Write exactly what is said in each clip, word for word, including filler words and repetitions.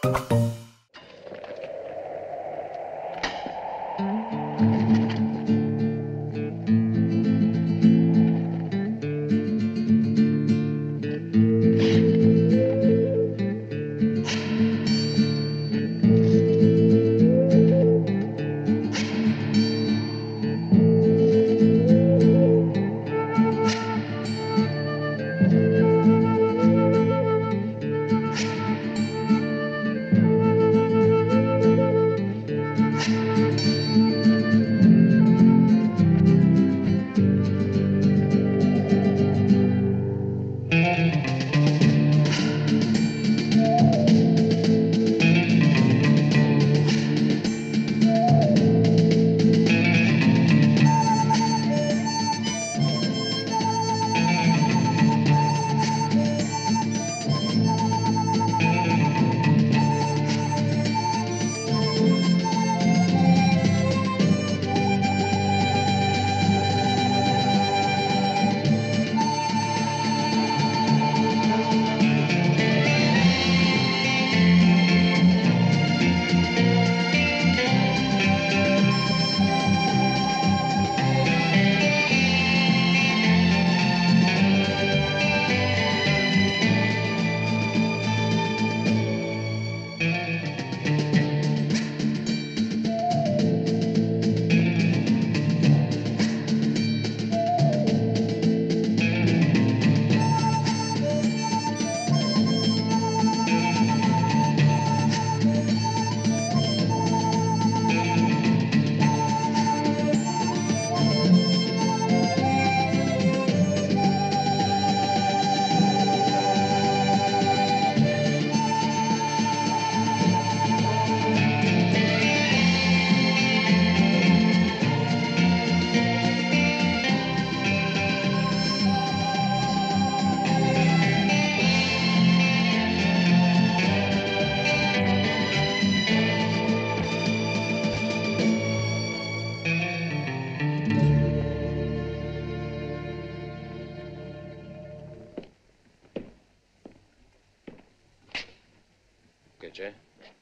Che c'è?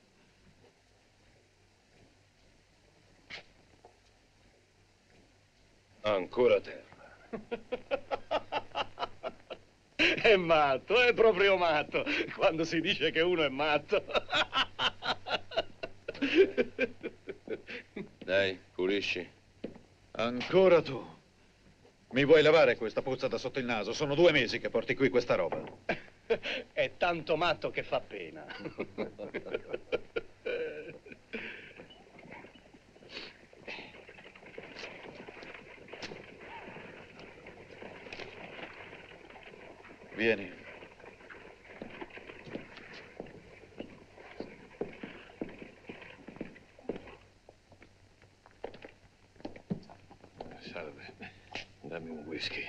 Ancora terra. È matto, è proprio matto. Quando si dice che uno è matto. Dai, pulisci. Ancora tu. Mi vuoi lavare questa puzza da sotto il naso? Sono due mesi che porti qui questa roba. È tanto matto che fa pena. Vieni. Salve, dammi un whisky.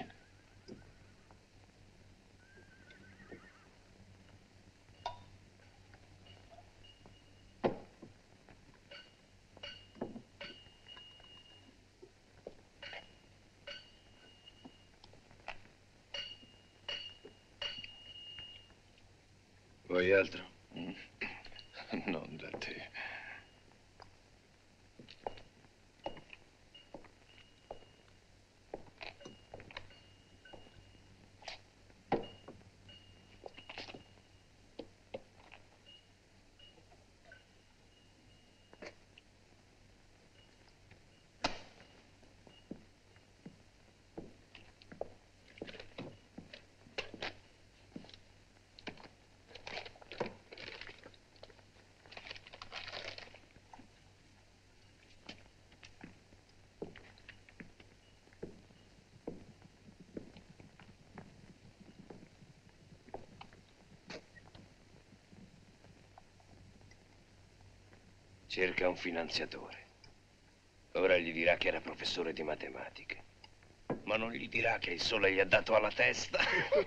Vuoi altro? Non da te. Cerca un finanziatore. Ora gli dirà che era professore di matematica. Ma non gli dirà che il sole gli ha dato alla testa.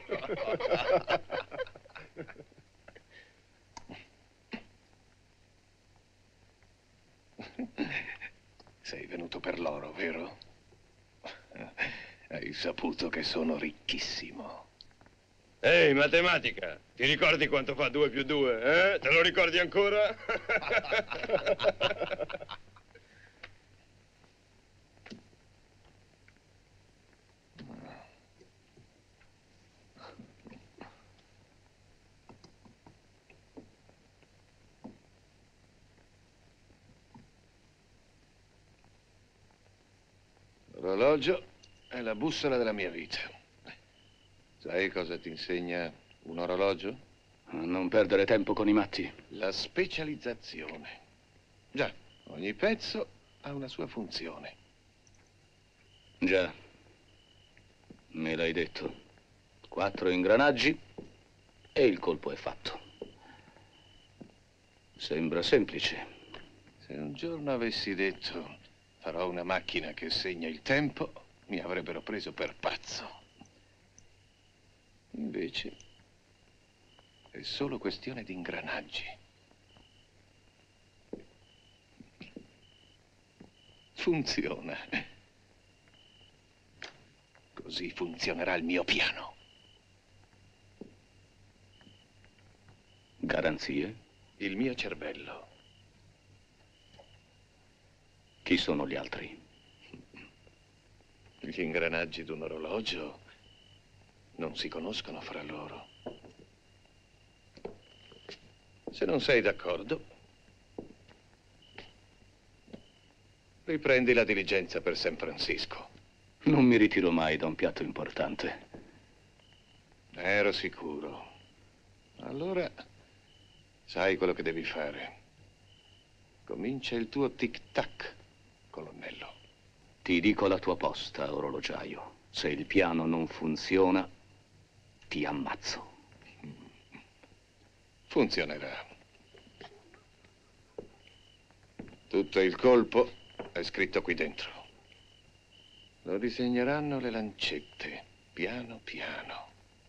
Sei venuto per l'oro, vero? Hai saputo che sono ricchissimo. Ehi, matematica, ti ricordi quanto fa due più due, eh? Te lo ricordi ancora? L'orologio è la bussola della mia vita. Sai cosa ti insegna un orologio? A non perdere tempo con i matti. La specializzazione. Già, ogni pezzo ha una sua funzione. Già, me l'hai detto. Quattro ingranaggi e il colpo è fatto. Sembra semplice. Se un giorno avessi detto farò una macchina che segna il tempo, mi avrebbero preso per pazzo. Invece è solo questione di ingranaggi. Funziona. Così funzionerà il mio piano. Garanzie? Il mio cervello. Chi sono gli altri? Gli ingranaggi di un orologio non si conoscono fra loro. Se non sei d'accordo, riprendi la diligenza per San Francisco. Non mi ritiro mai da un piatto importante. Ero sicuro. Allora, sai quello che devi fare. Comincia il tuo tic-tac, colonnello. Ti dico la tua posta, orologiaio. Se il piano non funziona, ti ammazzo. Funzionerà. Tutto il colpo è scritto qui dentro. Lo disegneranno le lancette, piano piano.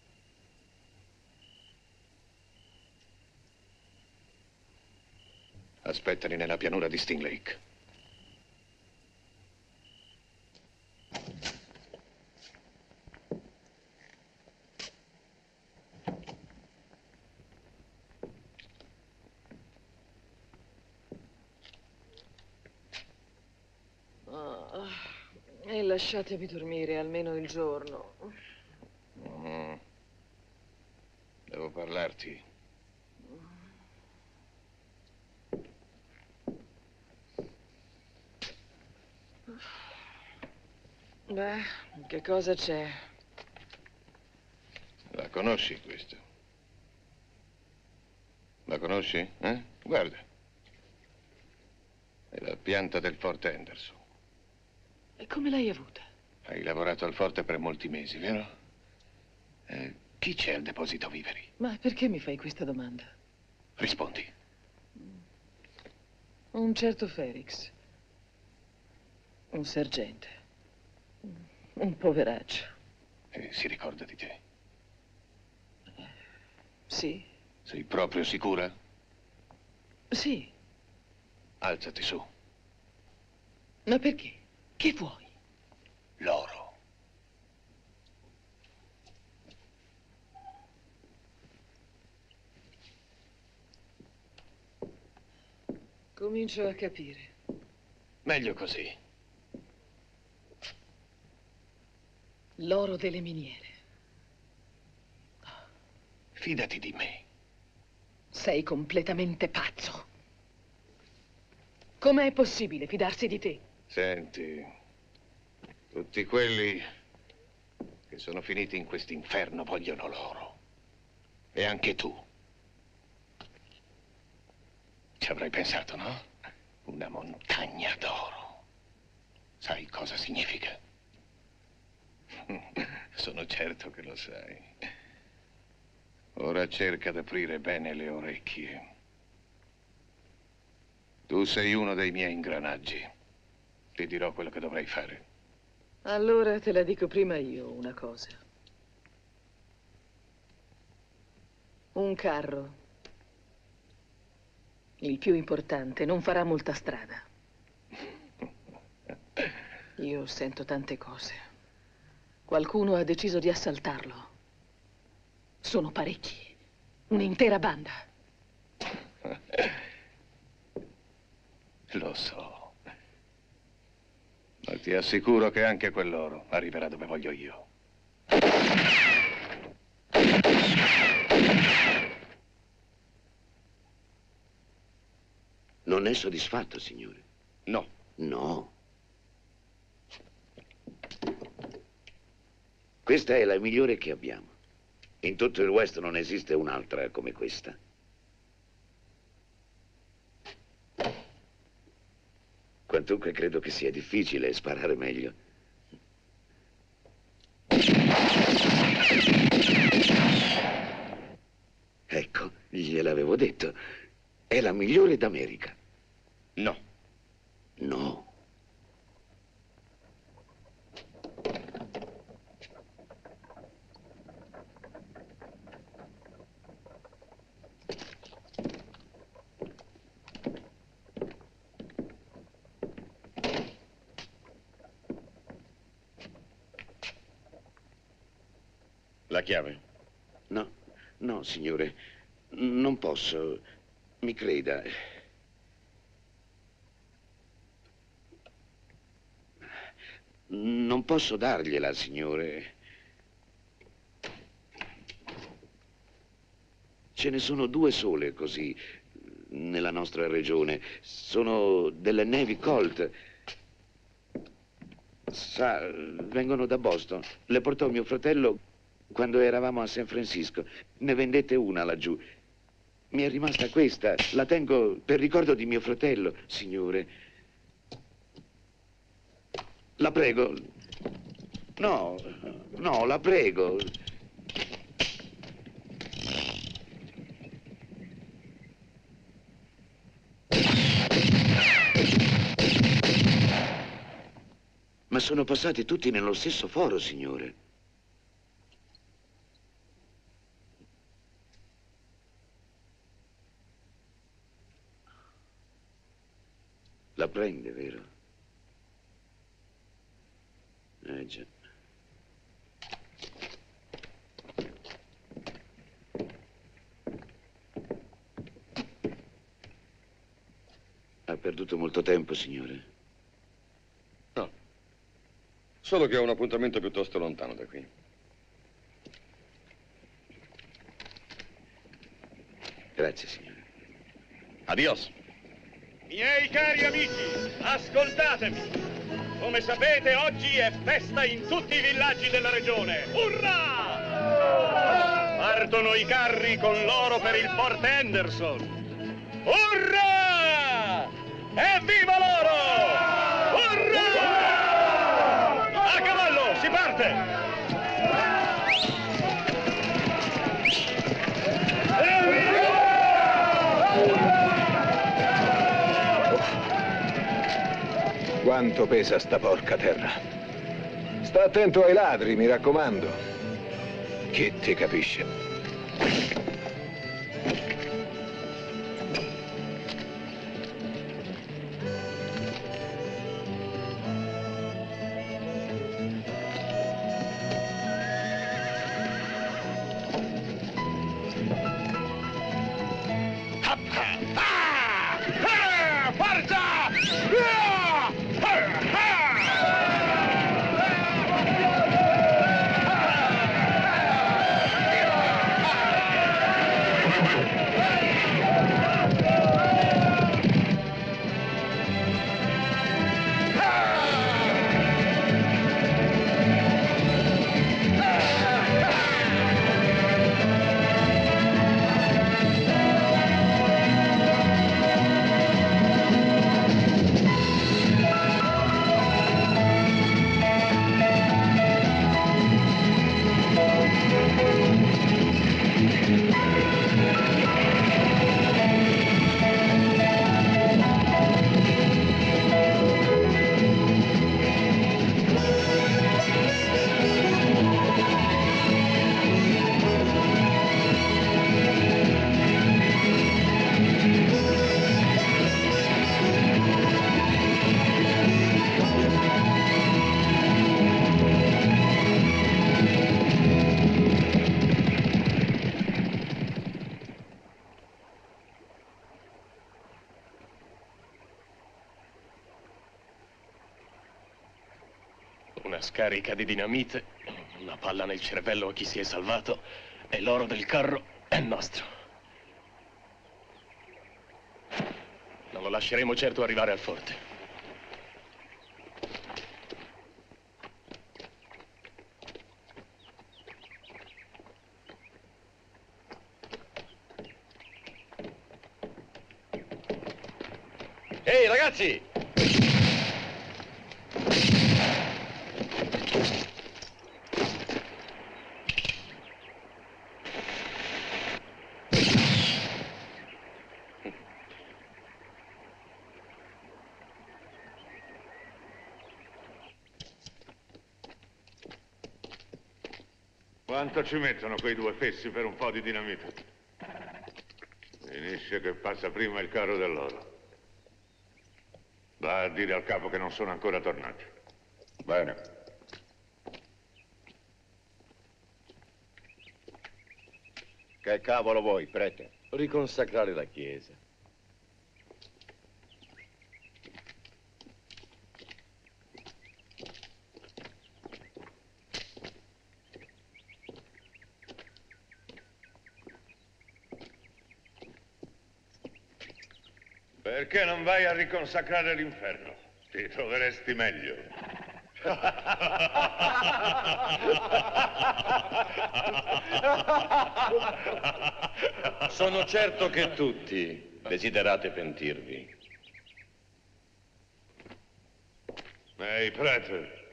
Aspettali nella pianura di Sting Lake. Oh, e lasciatemi dormire almeno il giorno. Mm. Devo parlarti. Beh, che cosa c'è? La conosci questa? La conosci? Eh? Guarda. È la pianta del Fort Henderson. E come l'hai avuta? Hai lavorato al forte per molti mesi, vero? Eh, chi c'è al deposito viveri? Ma perché mi fai questa domanda? Rispondi. Un certo Felix. Un sergente. Un poveraccio. E si ricorda di te. Sì? Sei proprio sicura? Sì. Alzati su. Ma perché? Che vuoi? L'oro. Comincio a capire. Meglio così. L'oro delle miniere. Fidati di me. Sei completamente pazzo. Com'è possibile fidarsi di te? Senti, tutti quelli che sono finiti in quest'inferno vogliono l'oro. E anche tu. Ci avrai pensato, no? Una montagna d'oro. Sai cosa significa? Sono certo che lo sai. Ora cerca di aprire bene le orecchie. Tu sei uno dei miei ingranaggi. Ti dirò quello che dovrai fare. Allora te la dico prima io una cosa. Un carro, il più importante, non farà molta strada. Io sento tante cose. Qualcuno ha deciso di assaltarlo. Sono parecchi. Un'intera banda. Lo so. Ma ti assicuro che anche quell'oro arriverà dove voglio io. Non è soddisfatto, signore? No. No. Questa è la migliore che abbiamo. In tutto il West non esiste un'altra come questa. Quantunque credo che sia difficile sparare meglio. Ecco, gliel'avevo detto. È la migliore d'America. No. No. La chiave? No, no, signore. Non posso. Mi creda. Non posso dargliela, signore. Ce ne sono due sole così nella nostra regione. Sono delle Navy Colt. Sa, vengono da Boston. Le portò mio fratello quando eravamo a San Francisco. Ne vendette una laggiù. Mi è rimasta questa. La tengo per ricordo di mio fratello, signore. La prego. No, no, la prego. Ma sono passati tutti nello stesso foro, signore. La prende, vero? Eh già. Ha perduto molto tempo, signore. No. Solo che ho un appuntamento piuttosto lontano da qui. Grazie, signore. Adios. Miei cari amici, ascoltatemi. Come sapete, oggi è festa in tutti i villaggi della regione. Urrà! Partono i carri con l'oro per il Fort Henderson. Urrà! Evviva l'oro! Urrà! A cavallo, si parte! Quanto pesa sta porca terra? Sta attento ai ladri, mi raccomando. Chi ti capisce? scarica di dinamite, una palla nel cervello a chi si è salvato e l'oro del carro è nostro. Non lo lasceremo certo arrivare al forte. Ehi, ragazzi! Quanto ci mettono quei due fessi per un po' di dinamite? Finisce che passa prima il carro dell'oro. Va a dire al capo che non sono ancora tornati. Bene. Che cavolo vuoi, prete? Riconsacrare la chiesa. Perché non vai a riconsacrare l'inferno? Ti troveresti meglio. Sono certo che tutti desiderate pentirvi. Ehi, prete.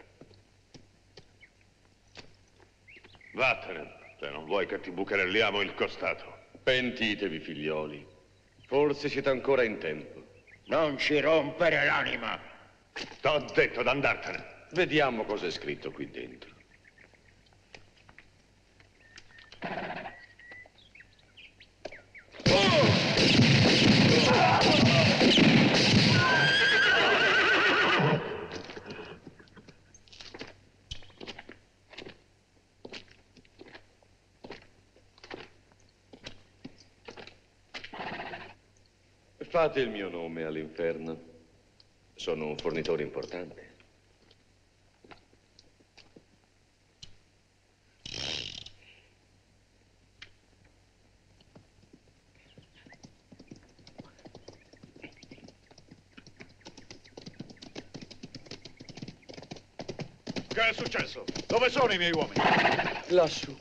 Vattene, se non vuoi che ti bucherelliamo il costato. Pentitevi, figlioli. Forse siete ancora in tempo. Non ci rompere l'anima. T'ho detto d'andartene. Vediamo cosa è scritto qui dentro. Fate il mio nome all'inferno. Sono un fornitore importante. Che è successo? Dove sono i miei uomini? Lassù.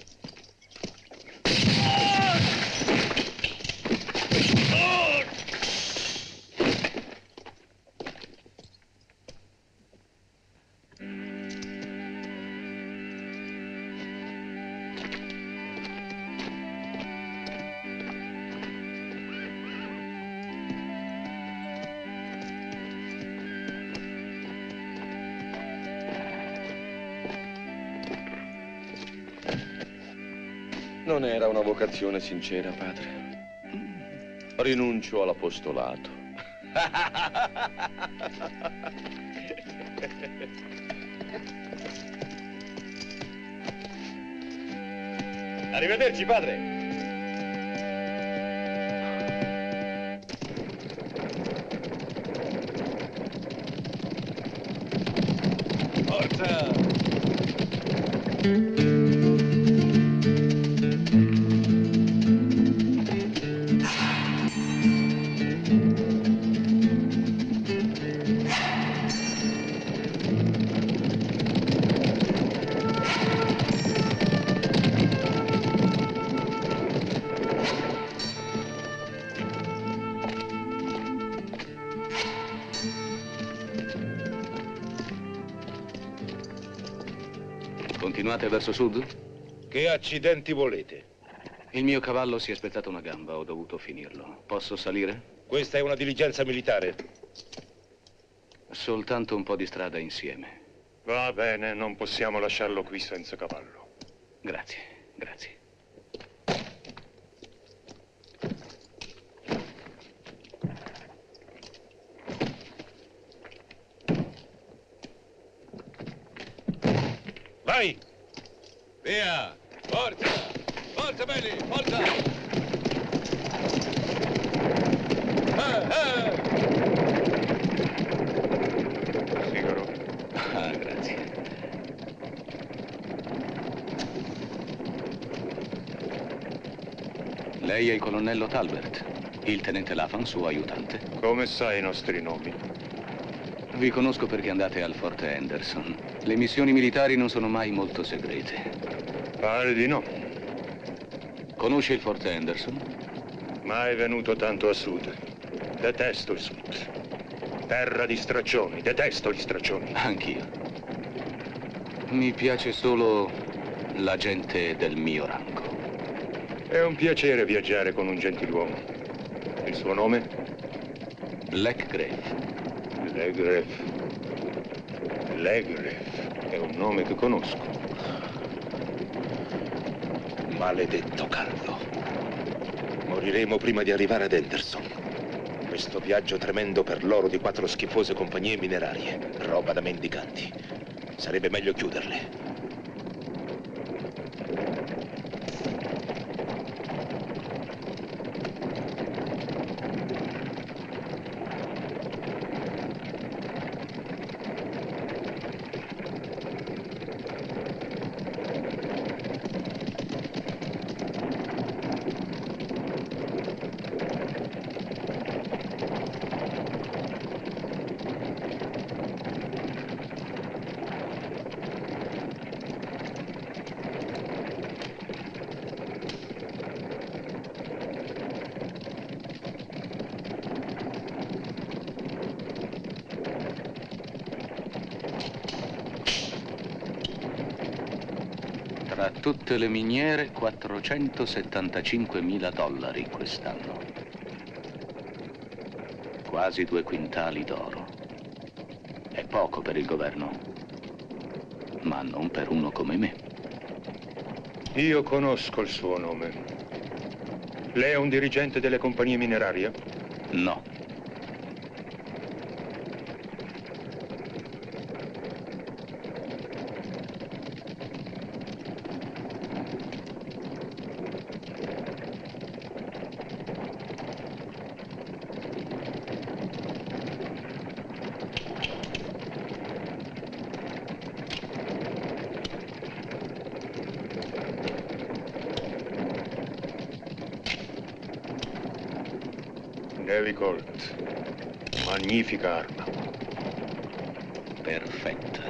Non era una vocazione sincera, padre. Rinuncio all'apostolato. Arrivederci, padre. Forza! Continuate verso sud? Che accidenti volete? Il mio cavallo si è spezzato una gamba, ho dovuto finirlo. Posso salire? Questa è una diligenza militare. Soltanto un po' di strada insieme. Va bene, non possiamo lasciarlo qui senza cavallo. Grazie, grazie. Vai! Via! Forza! Forza, belli! Forza! Eh, eh! Figaro. Ah, grazie. Lei è il colonnello Talbert, il tenente Lapham, suo aiutante. Come sai i nostri nomi? Vi conosco perché andate al Forte Henderson. Le missioni militari non sono mai molto segrete. Pare di no. Conosce il Forte Henderson? Mai venuto tanto a sud. Detesto il sud. Terra di straccioni, detesto gli straccioni. Anch'io. Mi piace solo la gente del mio rango. È un piacere viaggiare con un gentiluomo. Il suo nome? Leggrave. Leggrave. Leggrave. È un nome che conosco. Maledetto caldo. Moriremo prima di arrivare ad Henderson. Questo viaggio tremendo per l'oro di quattro schifose compagnie minerarie. Roba da mendicanti. Sarebbe meglio chiuderle. Tra tutte le miniere, quattrocentosettantacinquemila dollari quest'anno. Quasi due quintali d'oro. È poco per il governo, ma non per uno come me. Io conosco il suo nome. Lei è un dirigente delle compagnie minerarie? No. Navy Colt. Magnifica arma. Perfetta.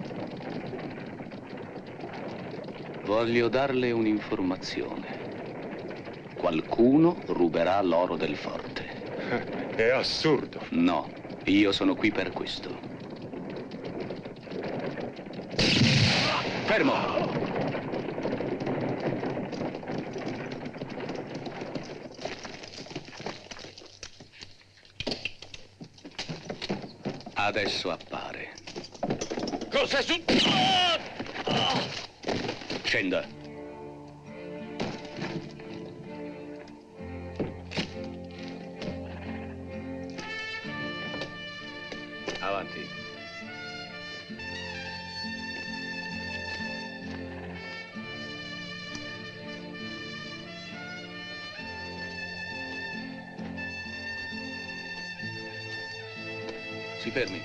Voglio darle un'informazione. Qualcuno ruberà l'oro del forte. È assurdo. No, io sono qui per questo. Fermo! Adesso appare. Cos'è successo? Scenda. Avanti. Si fermi.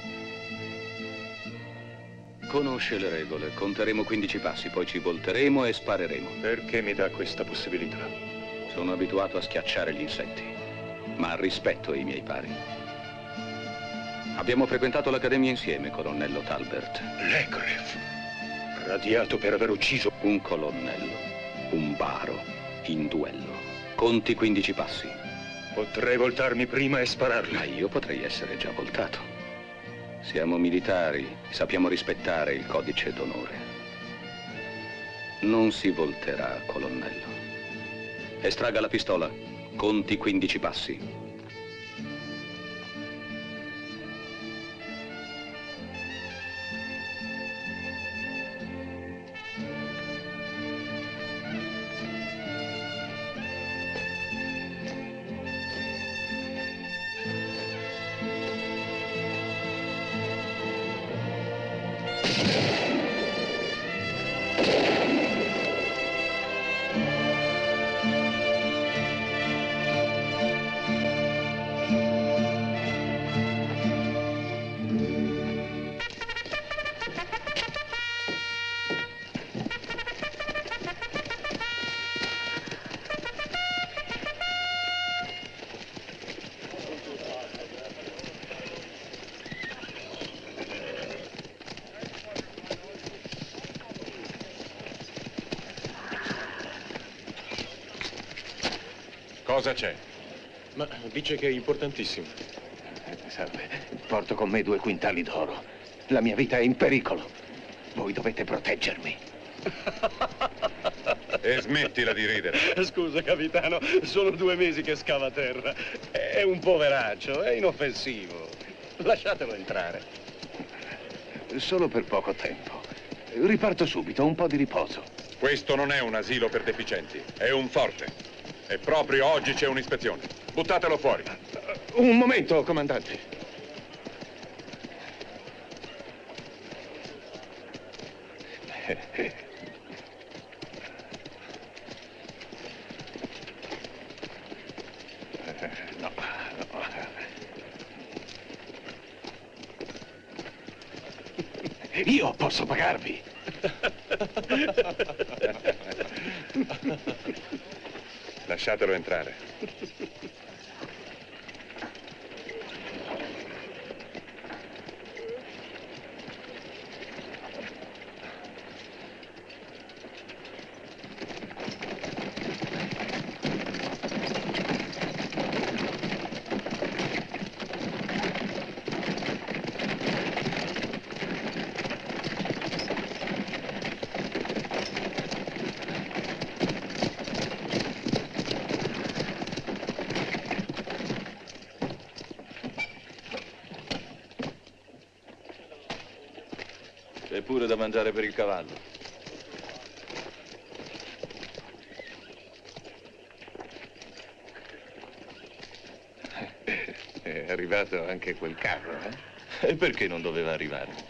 Conosce le regole. Conteremo quindici passi, poi ci volteremo e spareremo. Perché mi dà questa possibilità? Sono abituato a schiacciare gli insetti, ma rispetto i miei pari. Abbiamo frequentato l'accademia insieme, colonnello Talbert. Leggrave. Radiato per aver ucciso un colonnello, un baro, in duello. Conti quindici passi. Potrei voltarmi prima e spararle. Ma io potrei essere già voltato. Siamo militari, sappiamo rispettare il codice d'onore. Non si volterà, colonnello. Estragga la pistola. Conti quindici passi. Cosa c'è? Ma dice che è importantissimo. Salve, porto con me due quintali d'oro. La mia vita è in pericolo. Voi dovete proteggermi. E smettila di ridere. Scusa, capitano, sono due mesi che scava a terra. È un poveraccio, è inoffensivo. Lasciatelo entrare. Solo per poco tempo. Riparto subito, un po' di riposo. Questo non è un asilo per deficienti, è un forte. E proprio oggi c'è un'ispezione. Buttatelo fuori. Un momento, comandante. No, no. Io posso pagarvi. Lasciatelo entrare. C'è pure da mangiare per il cavallo. È arrivato anche quel carro, eh? E perché non doveva arrivare?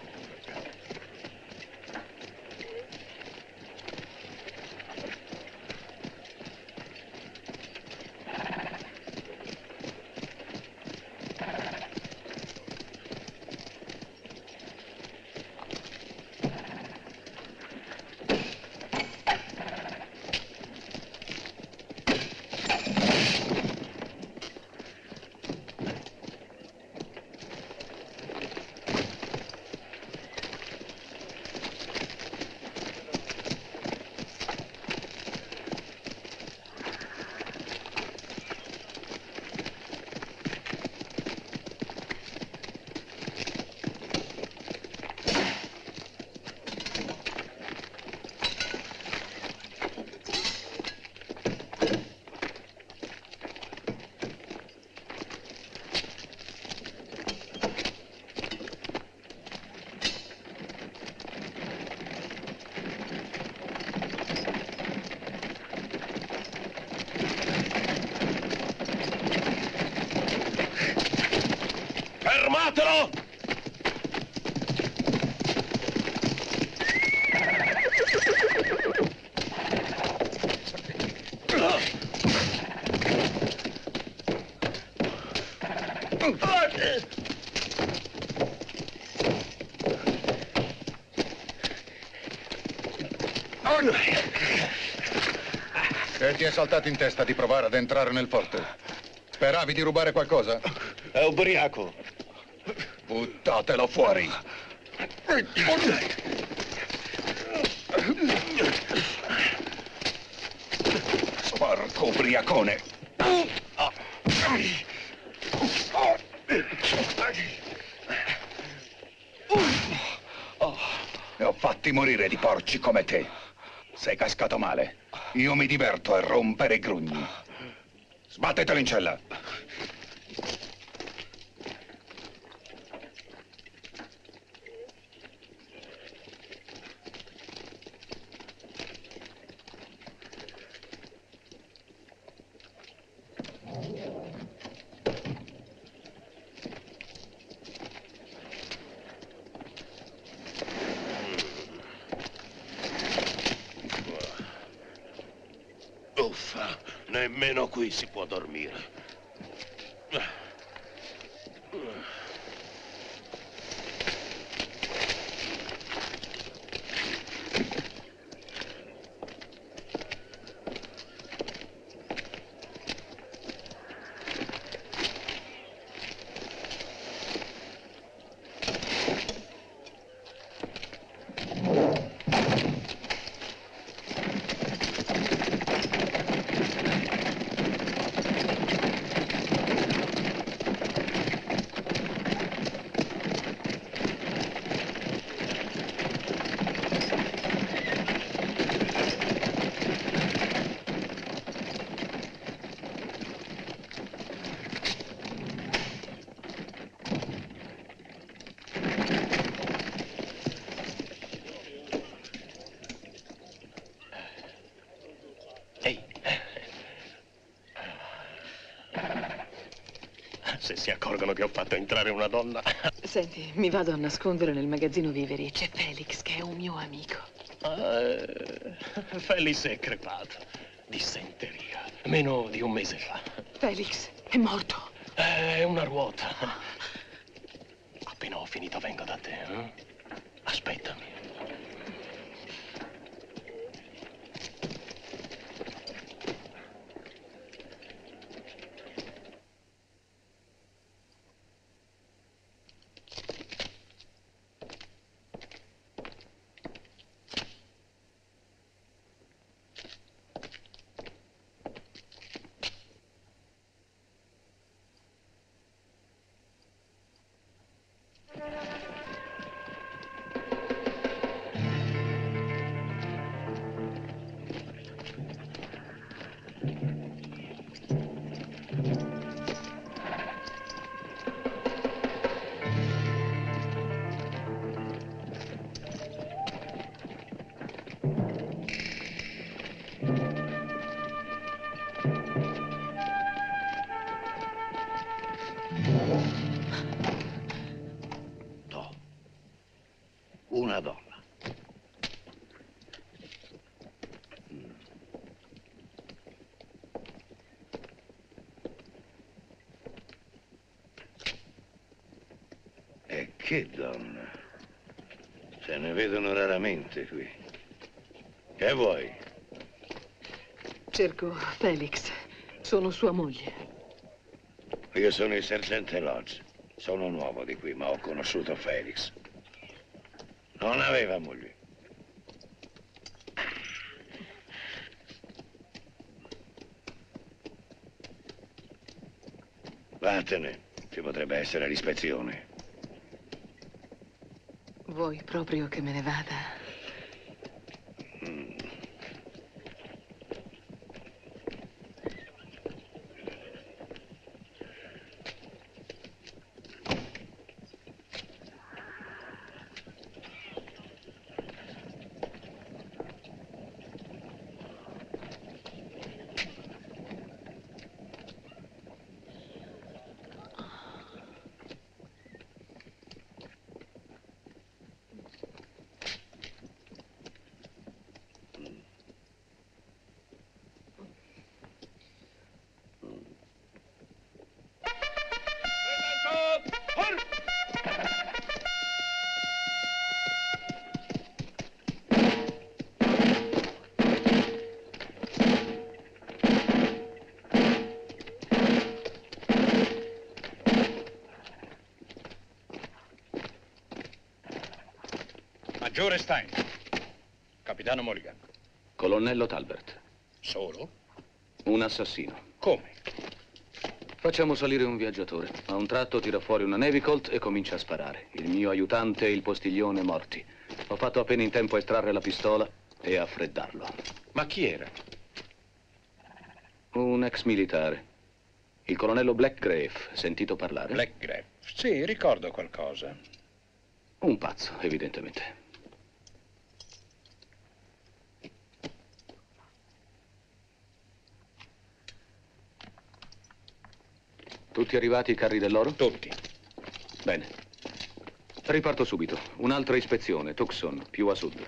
Fermatelo! Che ti è saltato in testa di provare ad entrare nel forte? Speravi di rubare qualcosa? È ubriaco. Buttatelo fuori. Porco ubriacone. Ne ho fatti morire di porci come te. Sei cascato male. Io mi diverto a rompere i grugni. Sbattetelo in cella. Uffa, nemmeno qui si può dormire. Se si accorgono che ho fatto entrare una donna... Senti, mi vado a nascondere nel magazzino viveri. C'è Felix, che è un mio amico. Eh, Felix è crepato. Dissenteria. Meno di un mese fa. Felix è morto. È una ruota. Appena ho finito vengo da te, eh? Aspettami. Una donna. E che donna? Se ne vedono raramente qui. Che vuoi? Cerco Felix. Sono sua moglie. Io sono il sergente Lodge. Sono nuovo di qui, ma ho conosciuto Felix. Non aveva moglie. Vattene, ci potrebbe essere l'ispezione. Vuoi proprio che me ne vada? Mm. Maggiore Stein. Capitano Mulligan. Colonnello Talbert. Solo? Un assassino. Come? Facciamo salire un viaggiatore. A un tratto tira fuori una Navy Colt e comincia a sparare. Il mio aiutante e il postiglione morti. Ho fatto appena in tempo a estrarre la pistola e a freddarlo. Ma chi era? Un ex militare. Il colonnello Blackgrave. Sentito parlare? Blackgrave. Sì, ricordo qualcosa. Un pazzo, evidentemente. Tutti arrivati i carri dell'oro? Tutti. Bene. Riparto subito. Un'altra ispezione, Tucson, più a sud.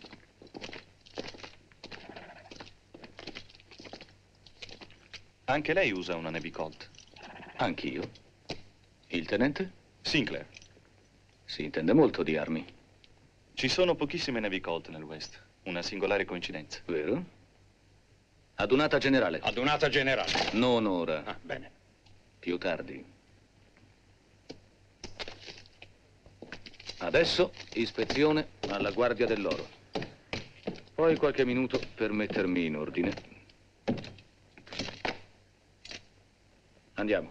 Anche lei usa una Navy Colt? Anch'io. Il tenente? Sinclair. Si intende molto di armi. Ci sono pochissime Navy Colt nel West. Una singolare coincidenza. Vero? Adunata generale. Adunata generale. Non ora. Ah, bene. Più tardi. Adesso ispezione alla Guardia dell'Oro. Poi qualche minuto per mettermi in ordine. Andiamo.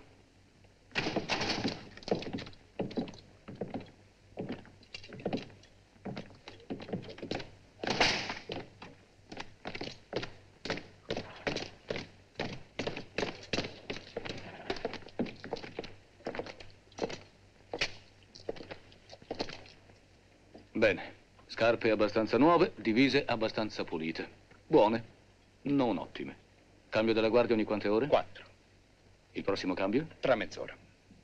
Bene, scarpe abbastanza nuove, divise abbastanza pulite. Buone, non ottime. Cambio della guardia ogni quante ore? Quattro. Il prossimo cambio? Tra mezz'ora.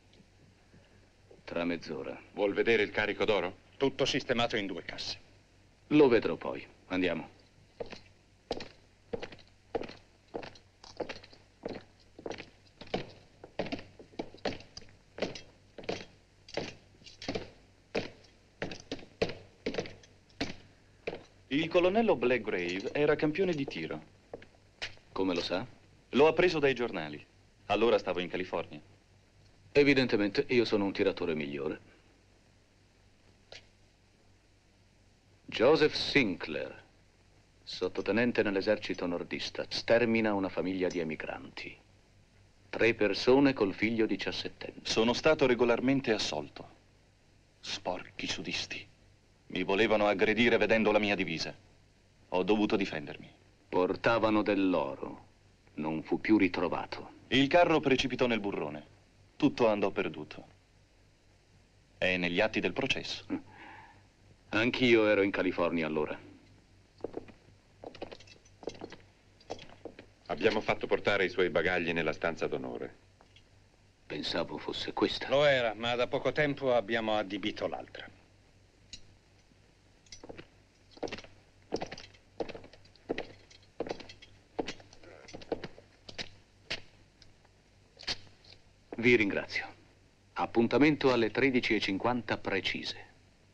Tra mezz'ora. Vuol vedere il carico d'oro? Tutto sistemato in due casse. Lo vedrò poi. Andiamo. Il colonnello Blackgrave era campione di tiro. Come lo sa? L'ho appreso dai giornali. Allora stavo in California. Evidentemente io sono un tiratore migliore. Joseph Sinclair, sottotenente nell'esercito nordista, stermina una famiglia di emigranti. Tre persone col figlio diciassettenne. Sono stato regolarmente assolto. Sporchi sudisti. Mi volevano aggredire vedendo la mia divisa. Ho dovuto difendermi. Portavano dell'oro. Non fu più ritrovato. Il carro precipitò nel burrone. Tutto andò perduto. È negli atti del processo. Anch'io ero in California allora. Abbiamo fatto portare i suoi bagagli nella stanza d'onore. Pensavo fosse questa. Lo era, ma da poco tempo abbiamo adibito l'altra. Vi ringrazio. Appuntamento alle tredici e cinquanta precise.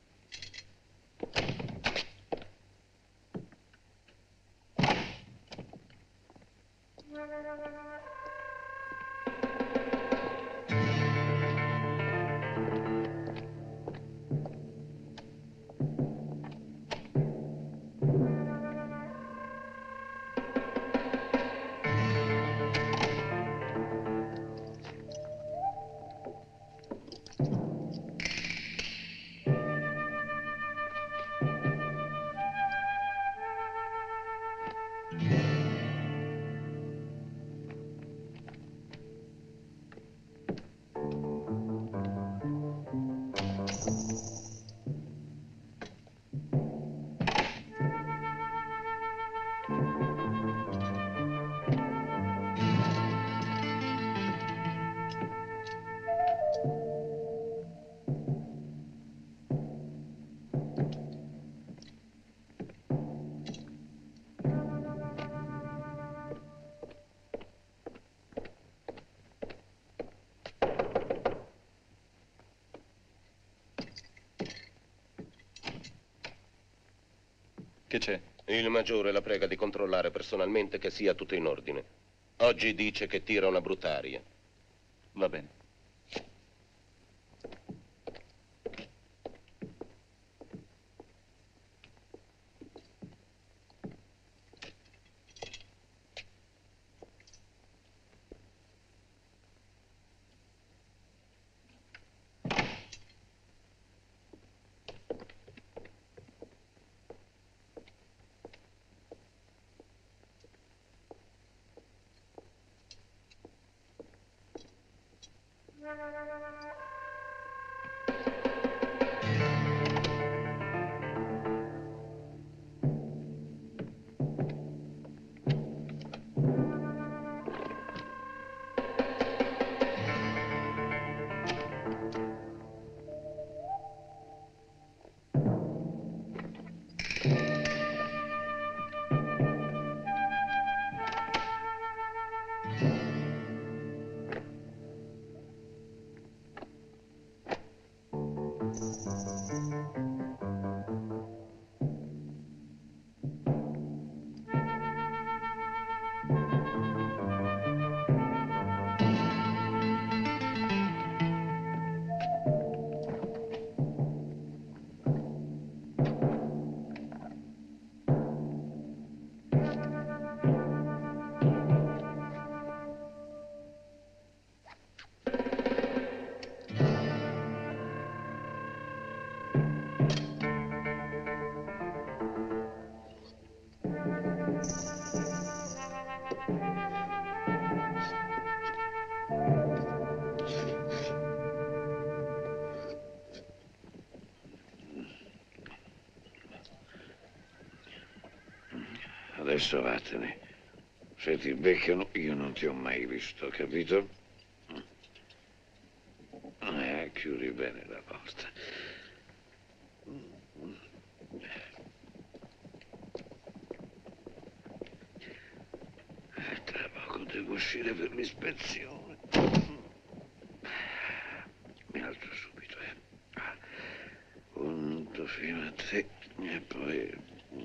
Che c'è? Il maggiore la prega di controllare personalmente che sia tutto in ordine. Oggi dice che tira una brutta aria. Va bene. Adesso vattene. Se ti beccano, io non ti ho mai visto, capito? Eh, chiudi bene la porta. Eh, tra poco devo uscire per l'ispezione. Mi alzo subito, eh. Punto fino a tre e poi...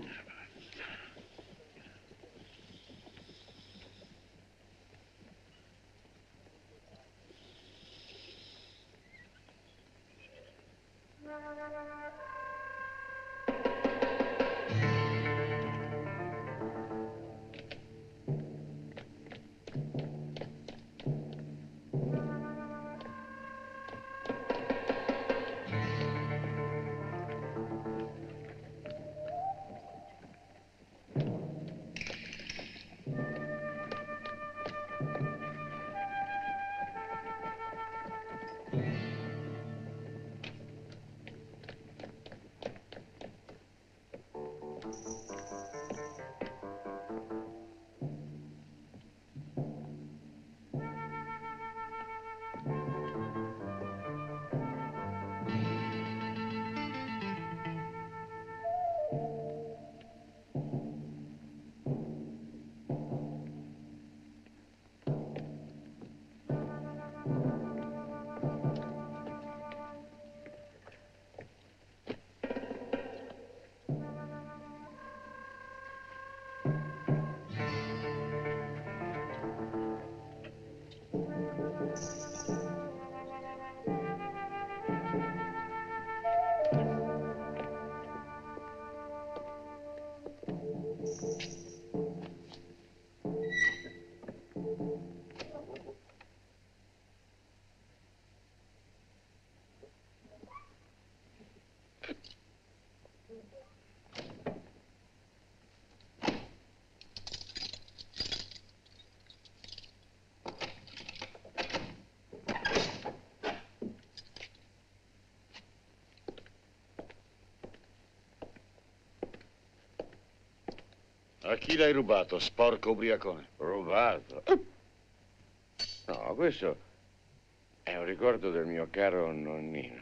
A chi l'hai rubato, sporco ubriacone? Rubato? No, questo è un ricordo del mio caro nonnino.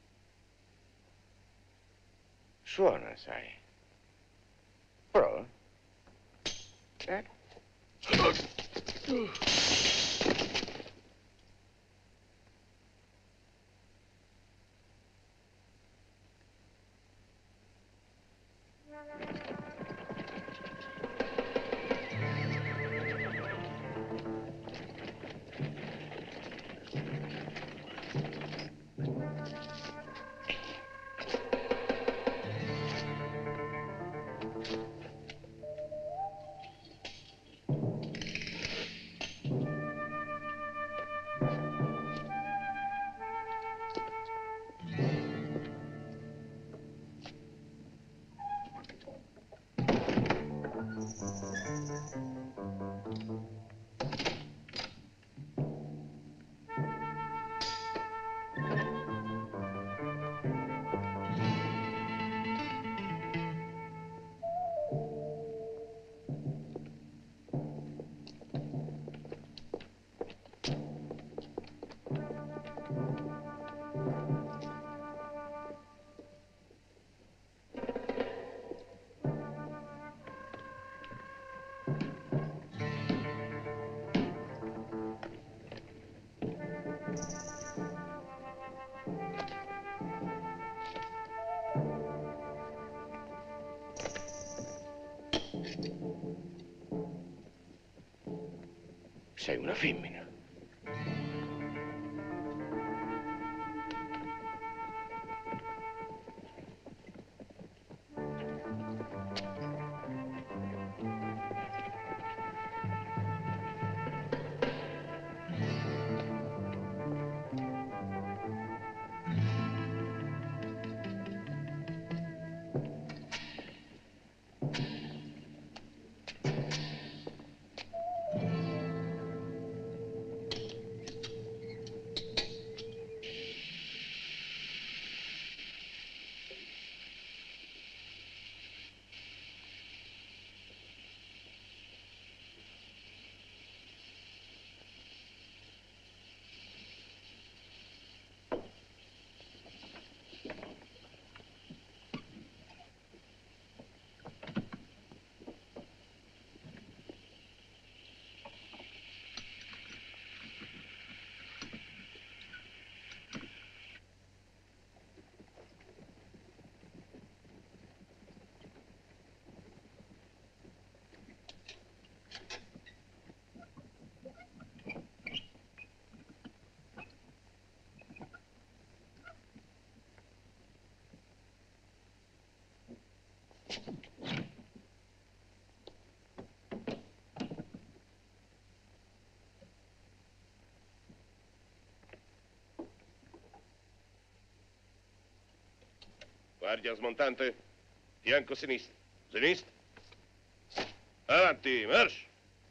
Suona, sai. Prova. Eh? Sei una femmina. Guardia smontante, fianco sinistro, sinistro. Avanti, marcia.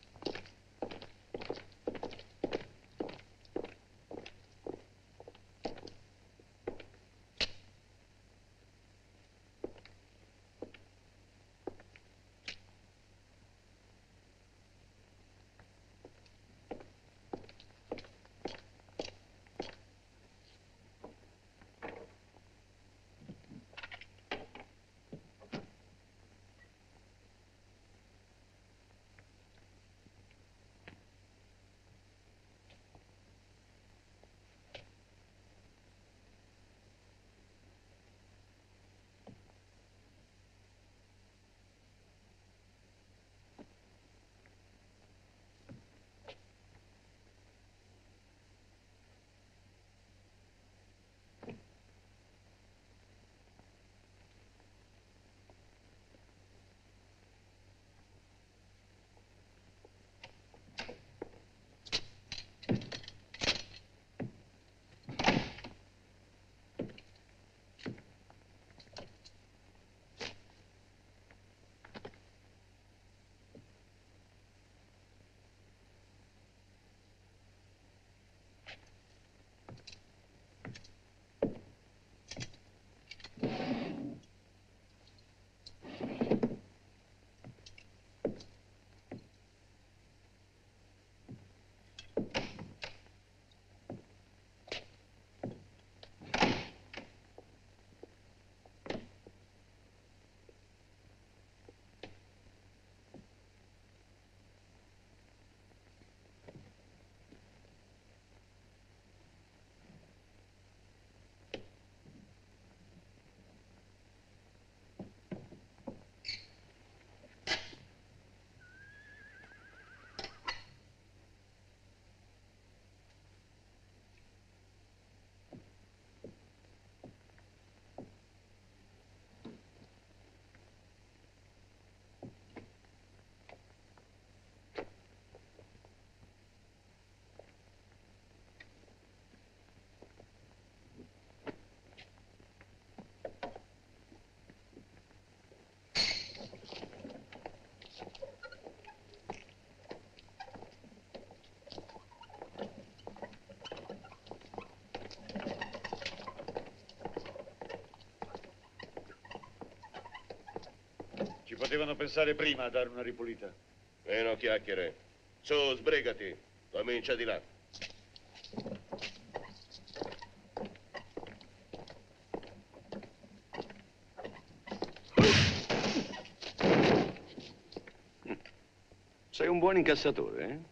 Ci potevano pensare prima a dare una ripulita. Meno chiacchiere. Su, sbrigati. Comincia di là. Sei un buon incassatore, eh?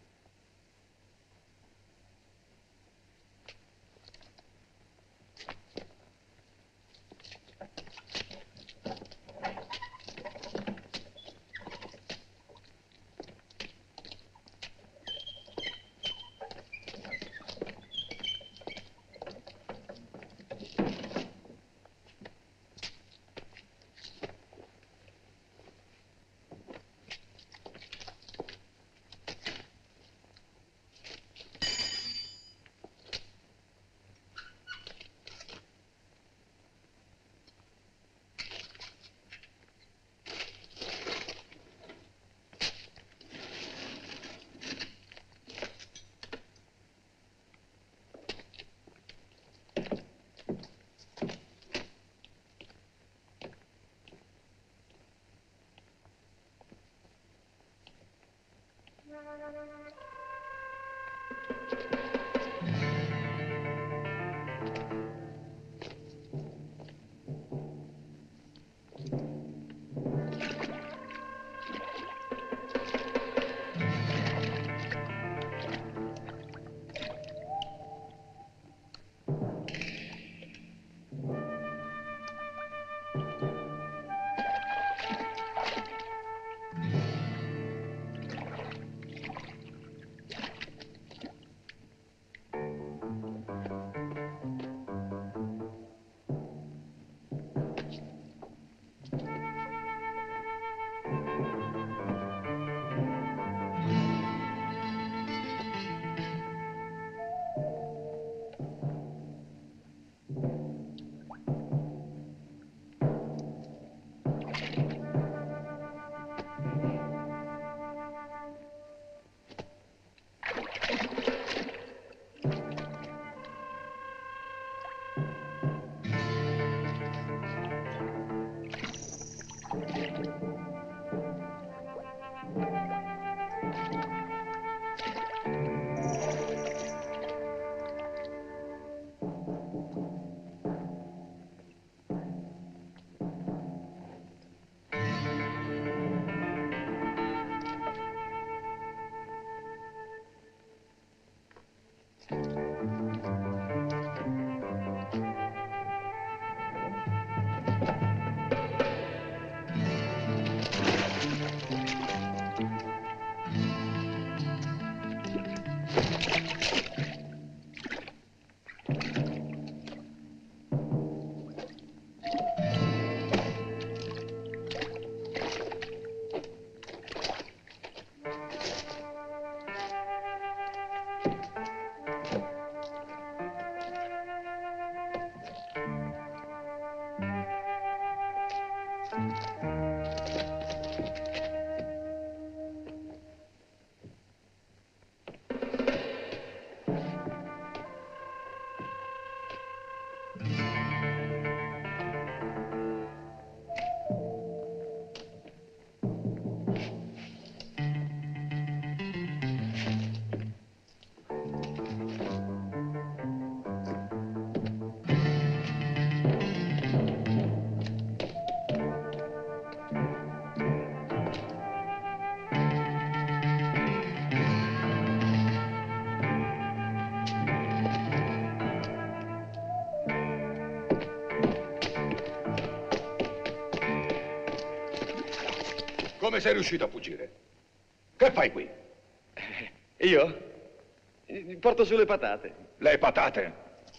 Come sei riuscito a fuggire? Che fai qui? Io? Porto sulle patate. Le patate?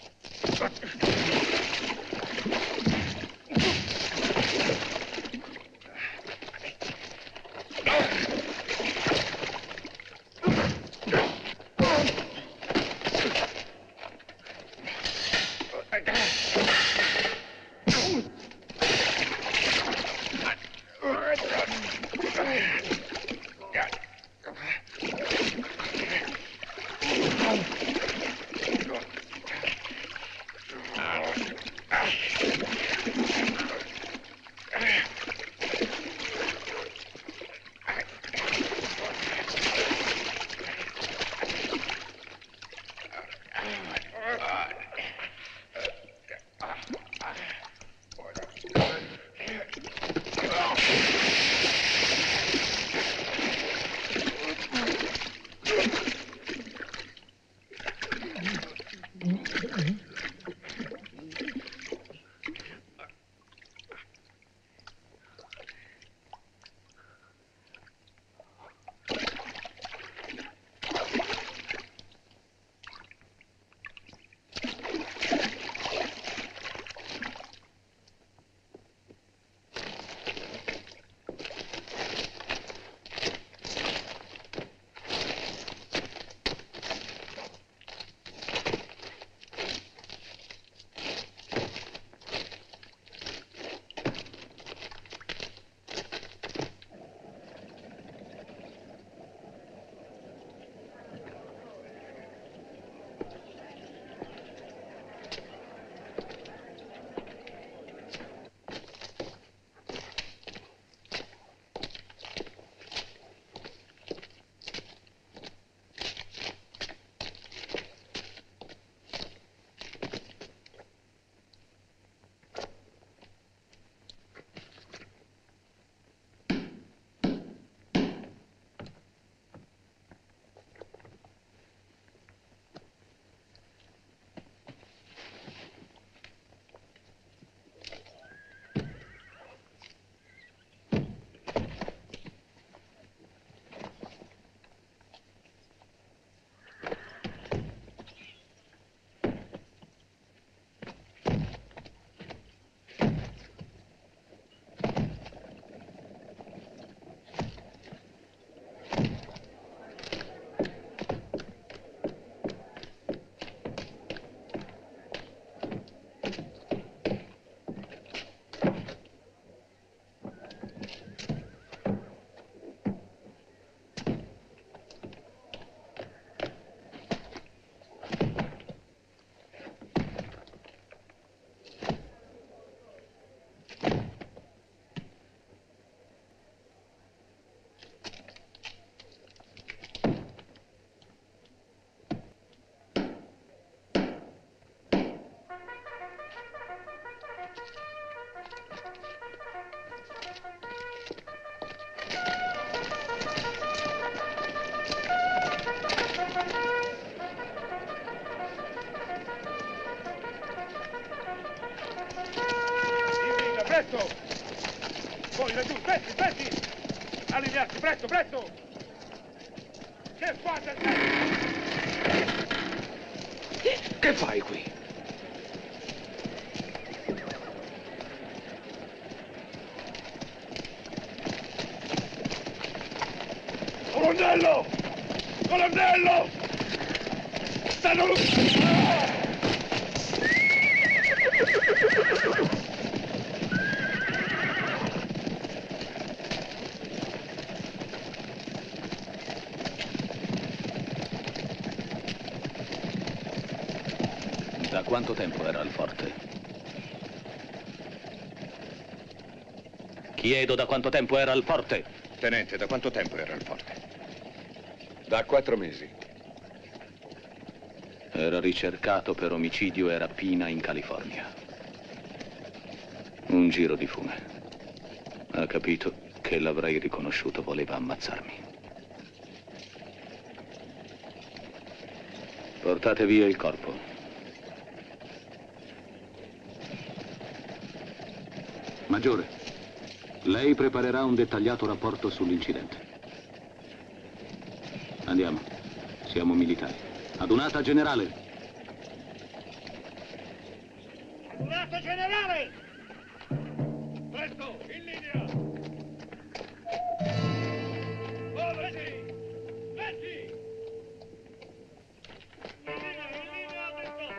Presto! Voi laggiù, aspetti, aspetti! Allinearsi, presto, presto! Che fate? Che fai qui? Colonnello! Colonnello! Stanno... Da quanto tempo era al forte? Chiedo da quanto tempo era al forte? Tenente, da quanto tempo era al forte? Da quattro mesi. Era ricercato per omicidio e rapina in California. Un giro di fume. Ha capito che l'avrei riconosciuto, voleva ammazzarmi. Portate via il corpo. Maggiore, Lei preparerà un dettagliato rapporto sull'incidente. Andiamo. Siamo militari. Adunata generale. Adunata generale! Presto, in linea! Muovesi! Metti! In linea, in linea, adesso!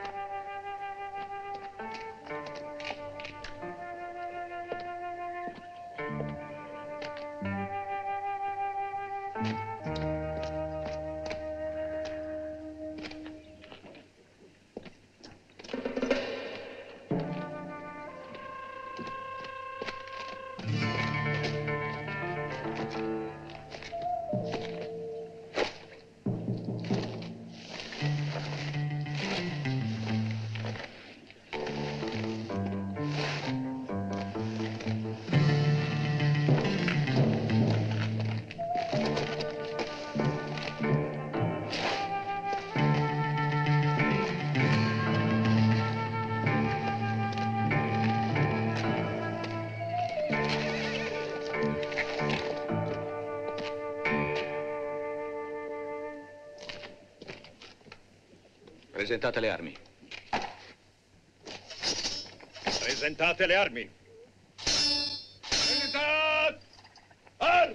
Presentate le armi. Presentate le armi. Presentate! Al!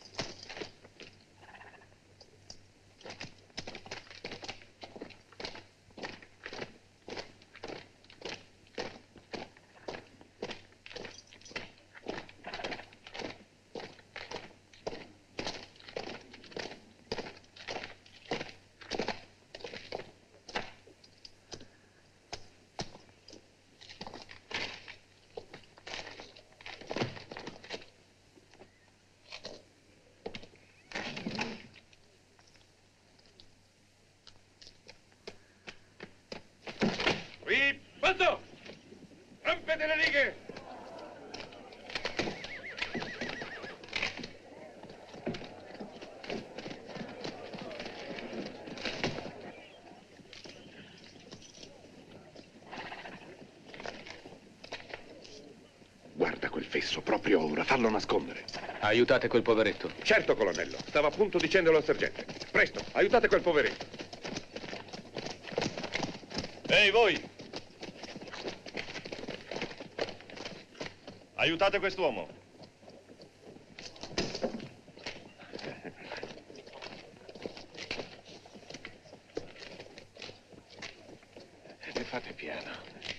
Qui, balzo! Rompete le righe! Guarda quel fesso, proprio ora, fallo nascondere. Aiutate quel poveretto. Certo, colonnello, stava appunto dicendolo al sergente. Presto, aiutate quel poveretto. Ehi, voi! Aiutate quest'uomo. E fate piano.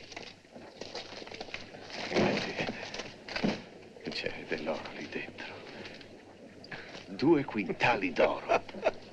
C'è dell'oro lì dentro. Due quintali d'oro.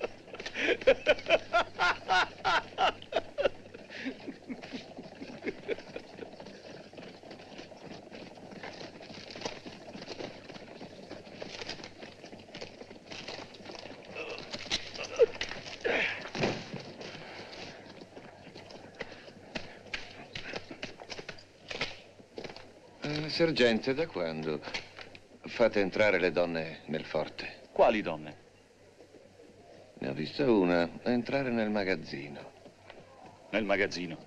Eh, sergente, da quando fate entrare le donne nel forte? Quali donne? Ne ho vista una entrare nel magazzino. Nel magazzino?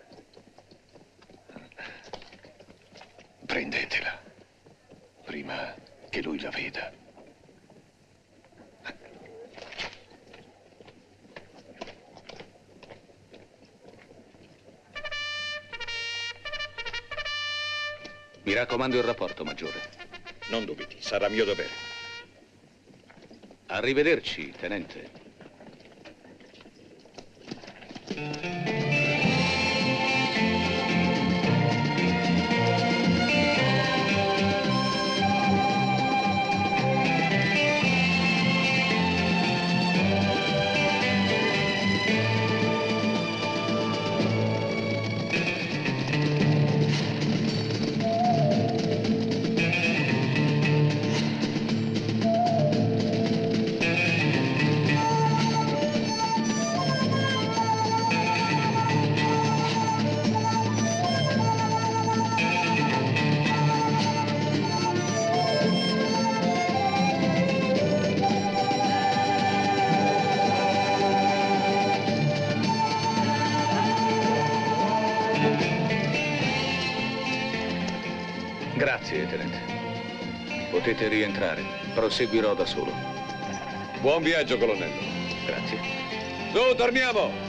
Prendetela, prima che lui la veda. Mi raccomando il rapporto, maggiore. Non dubiti, sarà mio dovere. Arrivederci, tenente. Grazie, tenente. Potete rientrare. Proseguirò da solo. Buon viaggio, colonnello. Grazie. Su, torniamo!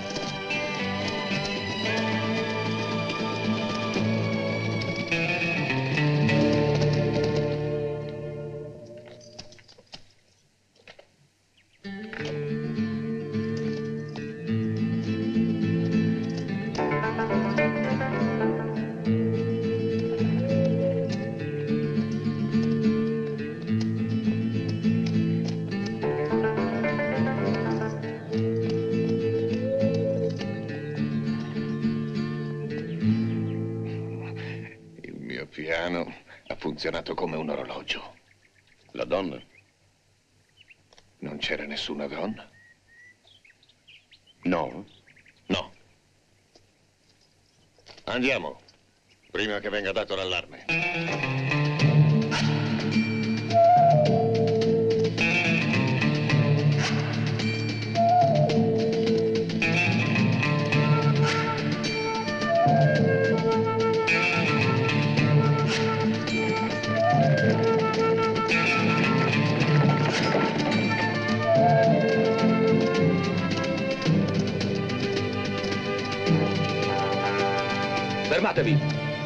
Ha funzionato come un orologio. La donna? Non c'era nessuna donna? No. No. Andiamo, prima che venga dato l'allarme. Fermatevi!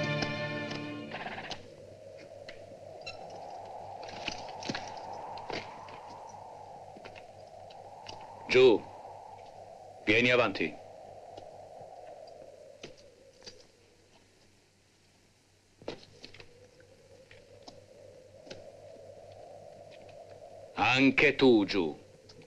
Giù. Vieni avanti. Anche tu, giù.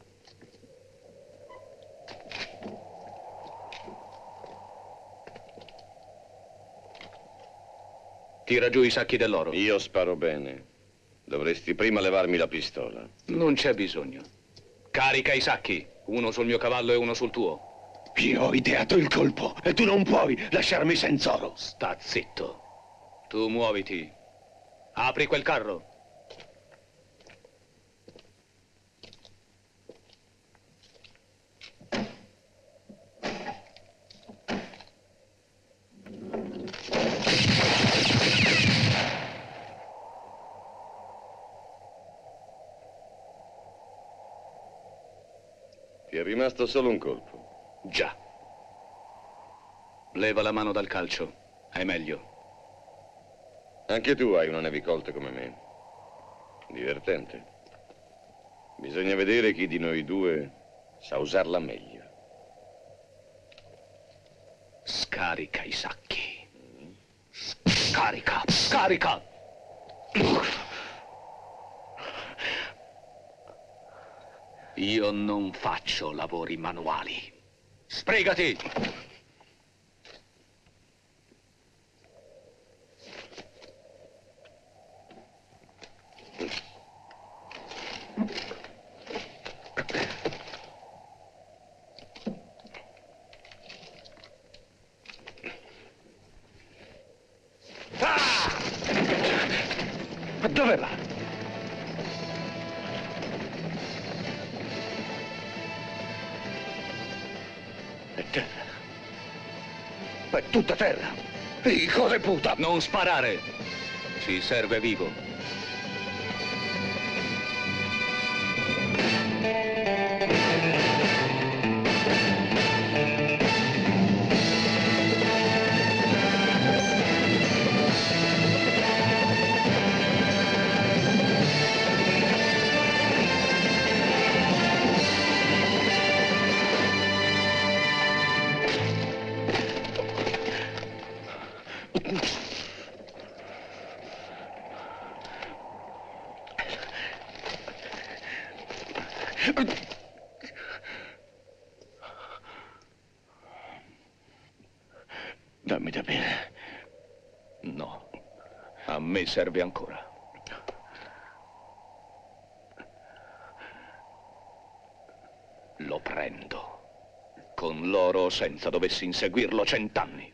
Tira giù i sacchi dell'oro. Io sparo bene. Dovresti prima levarmi la pistola. Non c'è bisogno. Carica i sacchi. Uno sul mio cavallo e uno sul tuo. Io ho ideato il colpo e tu non puoi lasciarmi senza oro. Sta zitto. Tu muoviti. Apri quel carro. Ti è rimasto solo un colpo. Già. Leva la mano dal calcio. È meglio. Anche tu hai una Navy Colt come me. Divertente. Bisogna vedere chi di noi due sa usarla meglio. Scarica i sacchi. Scarica! Scarica! Io non faccio lavori manuali. Sbrigati! Ah! Ma dove va? È terra. È tutta terra. Hijo de puta! Non sparare! Ci serve vivo. Dammi da bere. No, a me serve ancora. Lo prendo. Con l'oro o senza, dovessi inseguirlo cent'anni.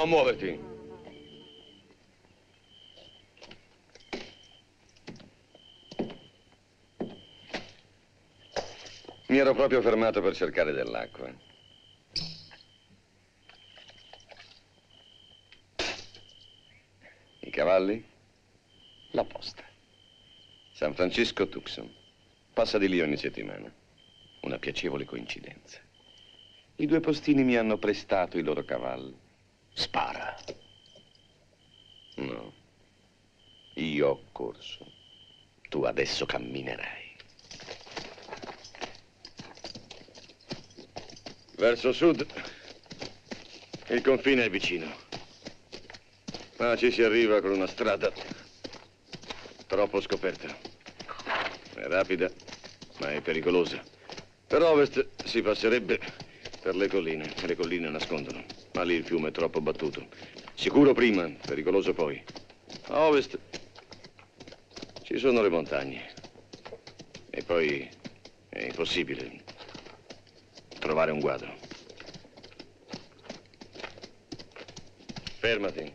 Non muoverti. Mi ero proprio fermato per cercare dell'acqua. I cavalli? La posta. San Francisco Tucson. Passa di lì ogni settimana. Una piacevole coincidenza. I due postini mi hanno prestato i loro cavalli. Spara. No. Io ho corso. Tu adesso camminerai. Verso sud. Il confine è vicino. Ma ci si arriva con una strada troppo scoperta. È rapida, ma è pericolosa. Per ovest si passerebbe per le colline, e le colline nascondono. Ma lì il fiume è troppo battuto. Sicuro prima, pericoloso poi. A ovest ci sono le montagne. E poi è impossibile trovare un guado. Fermati.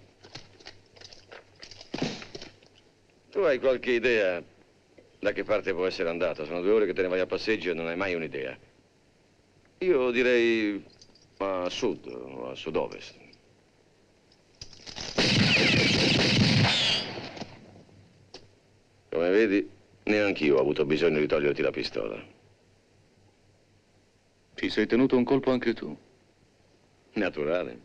Tu hai qualche idea da che parte può essere andato? Sono due ore che te ne vai a passeggio e non hai mai un'idea. Io direi a sud o a sud-ovest. Come vedi, neanch'io ho avuto bisogno di toglierti la pistola. Ti sei tenuto un colpo anche tu? Naturale.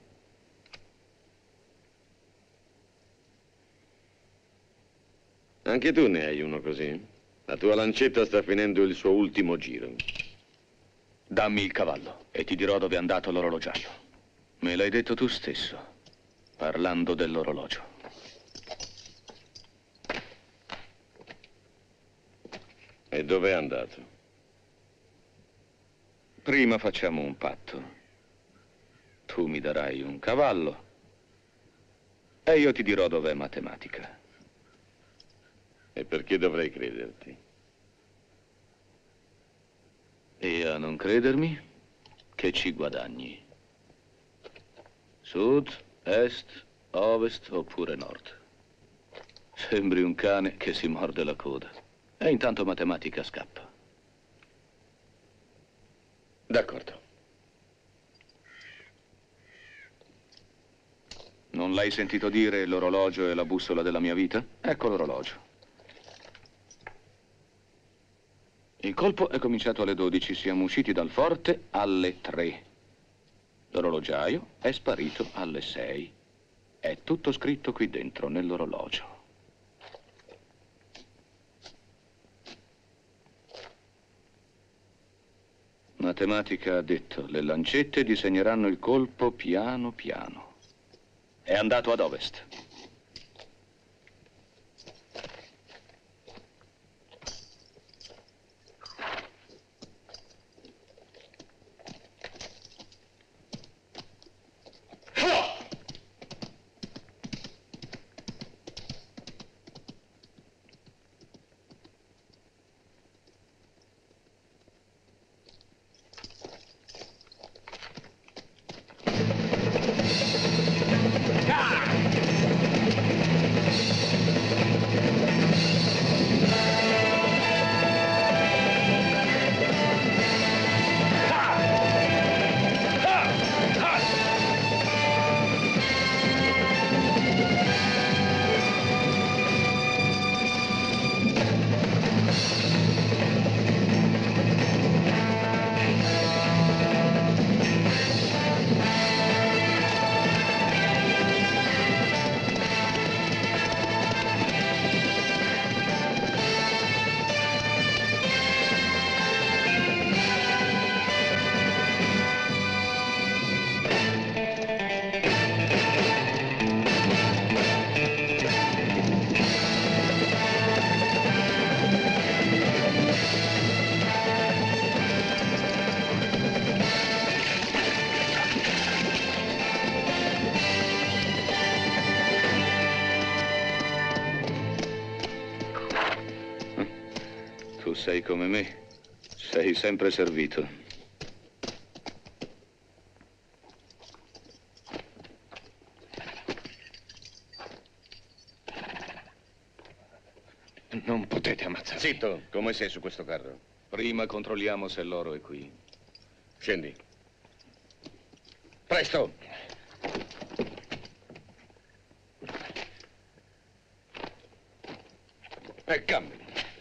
Anche tu ne hai uno così? La tua lancetta sta finendo il suo ultimo giro. Dammi il cavallo e ti dirò dove è andato l'orologiaio. Me l'hai detto tu stesso, parlando dell'orologio. E dove è andato? Prima facciamo un patto. Tu mi darai un cavallo e io ti dirò dov'è Matematica. E perché dovrei crederti? E a non credermi, che ci guadagni? Sud, est, ovest oppure nord? Sembri un cane che si morde la coda. E intanto Matematica scappa. D'accordo. Non l'hai sentito dire l'orologio è la bussola della mia vita? Ecco l'orologio. Il colpo è cominciato alle dodici, siamo usciti dal forte alle tre. L'orologiaio è sparito alle sei. È tutto scritto qui dentro, nell'orologio. Matematica ha detto, le lancette disegneranno il colpo piano piano. È andato ad ovest. Tu sei come me, sei sempre servito. Zitto, come sei su questo carro? Prima controlliamo se l'oro è qui. Scendi. Presto! E cambi.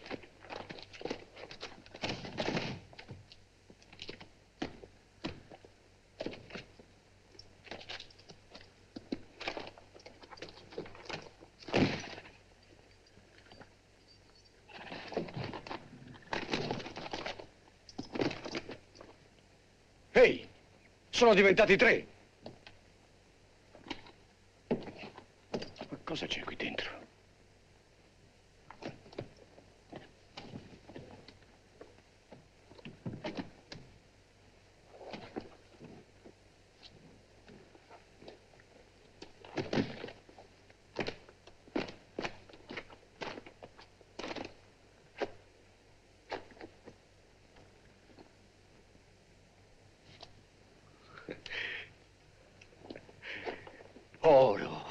Ehi, sono diventati tre. Ma cosa c'è qui dentro? Oro.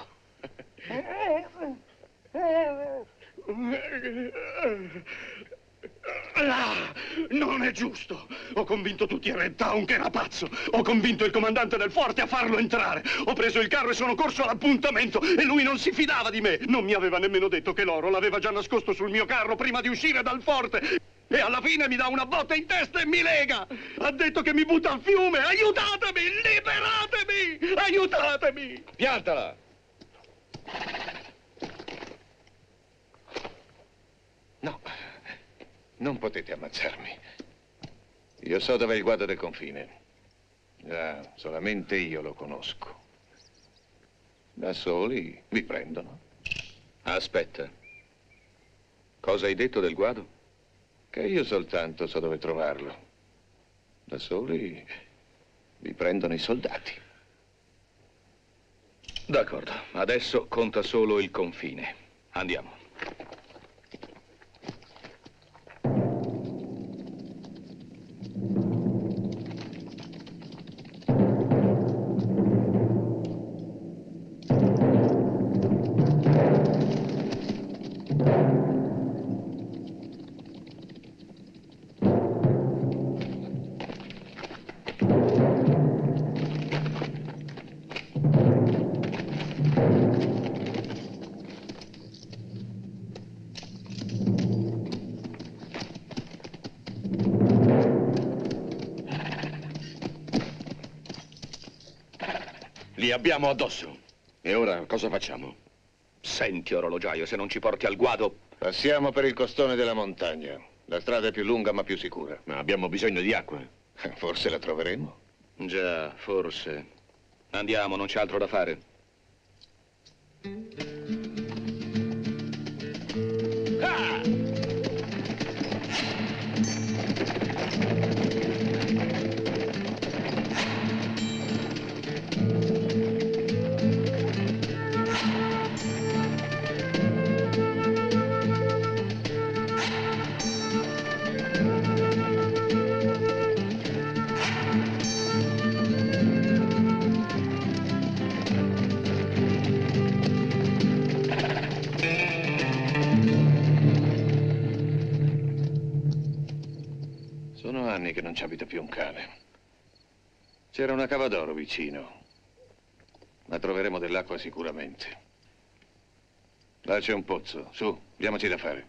Là, non è giusto. Ho convinto tutti in Red Town che era pazzo. Ho convinto il comandante del forte a farlo entrare. Ho preso il carro e sono corso all'appuntamento e lui non si fidava di me. Non mi aveva nemmeno detto che l'oro l'aveva già nascosto sul mio carro prima di uscire dal forte. E alla fine mi dà una botta in testa e mi lega. Ha detto che mi butta al fiume. Aiutatemi, liberatemi, aiutatemi. Piantala! No, non potete ammazzarmi. Io so dove è il guado del confine. Già, solamente io lo conosco. Da soli vi prendono. Aspetta. Cosa hai detto del guado? Che io soltanto so dove trovarlo. Da soli vi prendono i soldati. D'accordo, adesso conta solo il confine. Andiamo. Li abbiamo addosso. E ora cosa facciamo? Senti, orologiaio, se non ci porti al guado... Passiamo per il costone della montagna. La strada è più lunga ma più sicura. Ma abbiamo bisogno di acqua. Forse la troveremo. Già, forse. Andiamo, non c'è altro da fare. Ah! Sono anni che non ci abita più un cane. C'era una cava d'oro vicino. Ma troveremo dell'acqua sicuramente. Là c'è un pozzo. Su, diamoci da fare.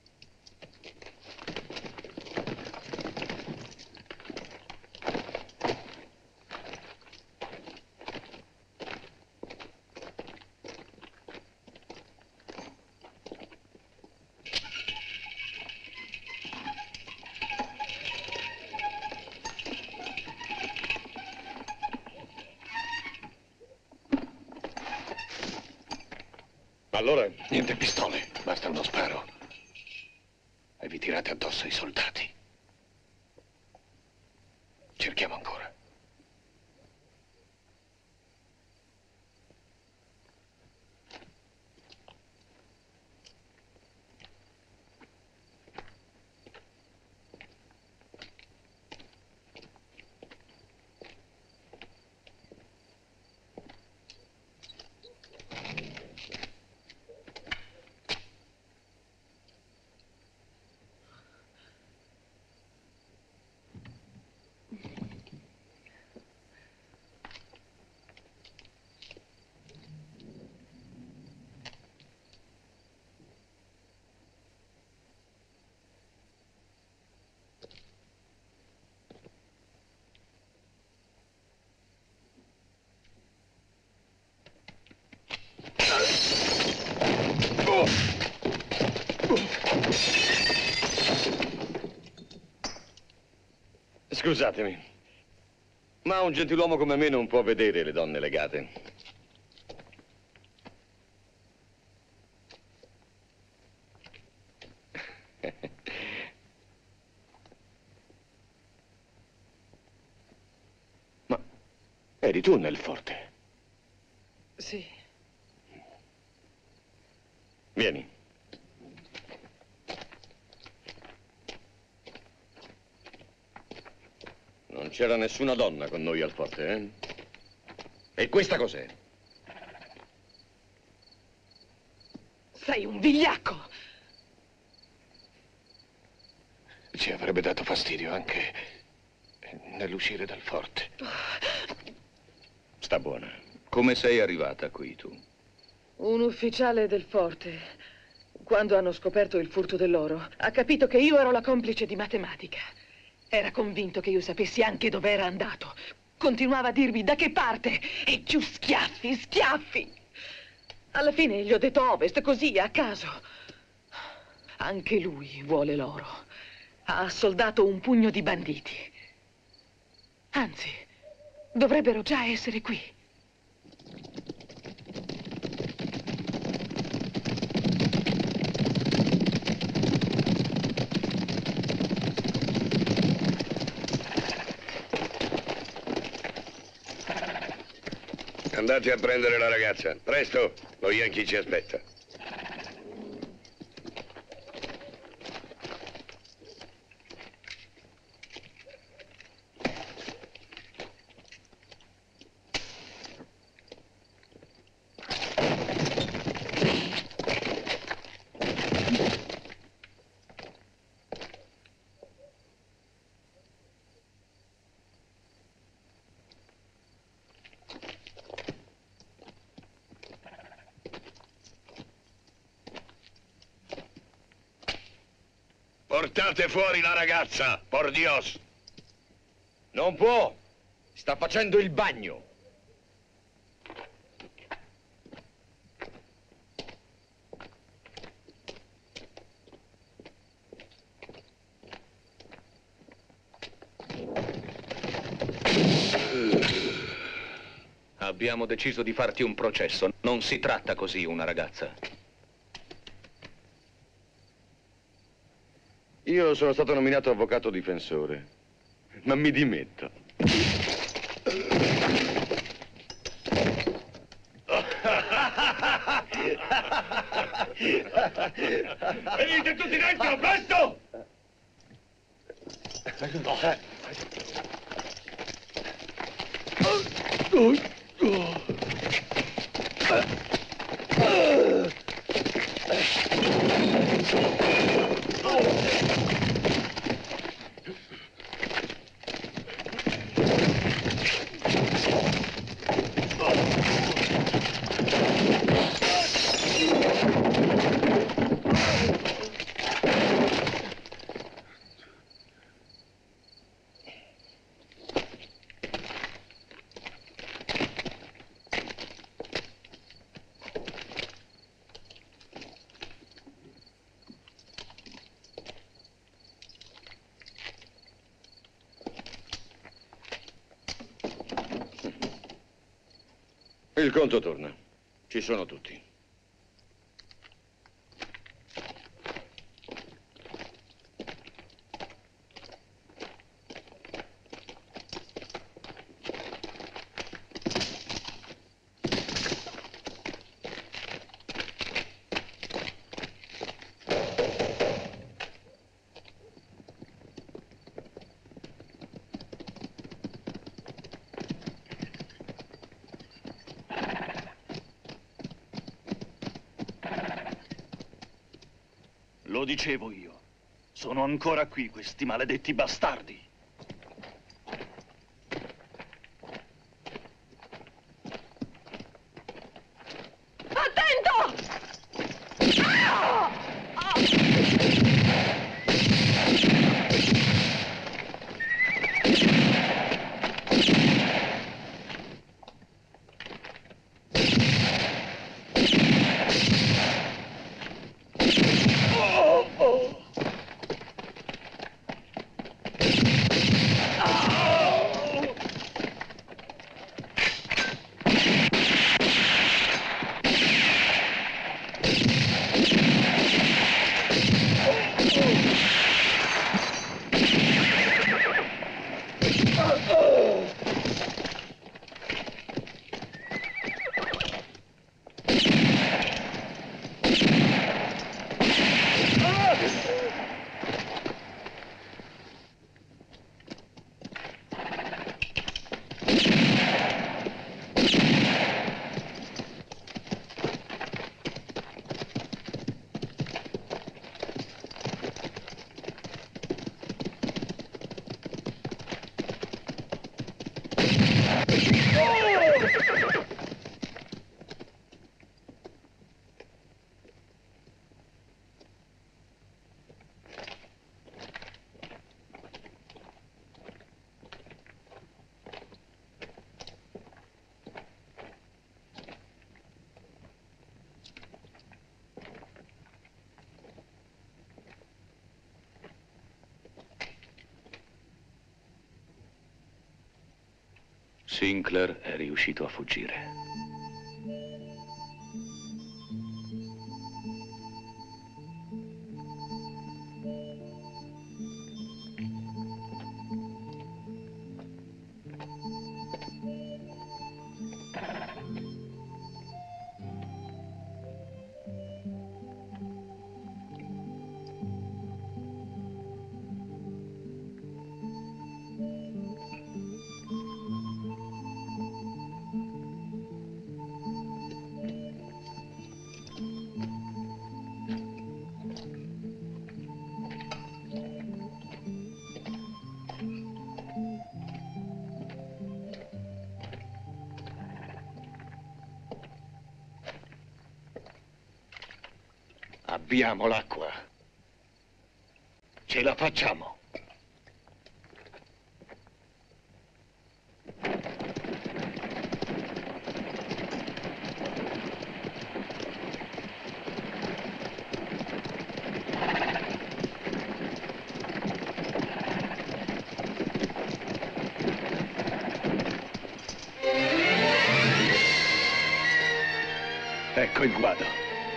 Allora? Niente pistole, basta uno sparo. E vi tirate addosso i soldati. Cerchiamo ancora. Scusatemi, ma un gentiluomo come me non può vedere le donne legate. Ma eri tu nel forte? Sì. Vieni. Non c'era nessuna donna con noi al forte, eh? E questa cos'è? Sei un vigliacco! Ci avrebbe dato fastidio anche nell'uscire dal forte. Sta buona. Come sei arrivata qui, tu? Un ufficiale del forte, quando hanno scoperto il furto dell'oro, Ha capito che io ero la complice di matematica. Era convinto che io sapessi anche dove era andato. Continuava a dirmi da che parte. E giù schiaffi, schiaffi. alla fine gli ho detto ovest, così, a caso. Anche lui vuole l'oro. Ha assoldato un pugno di banditi. Anzi, dovrebbero già essere qui. Andate a prendere la ragazza. Presto, lo Yankee ci aspetta. Portate fuori la ragazza, por Dios! Non può! Sta facendo il bagno! Abbiamo deciso di farti un processo. Non si tratta così una ragazza. Io sono stato nominato avvocato difensore, ma mi dimetto. Venite tutti dentro, presto! Il conto torna. Ci sono tutti. Lo dicevo io. Sono ancora qui, questi maledetti bastardi. Attento! Ah! Ah! Sinclair è riuscito a fuggire. Abbiamo l'acqua. Ce la facciamo. Ecco il guado.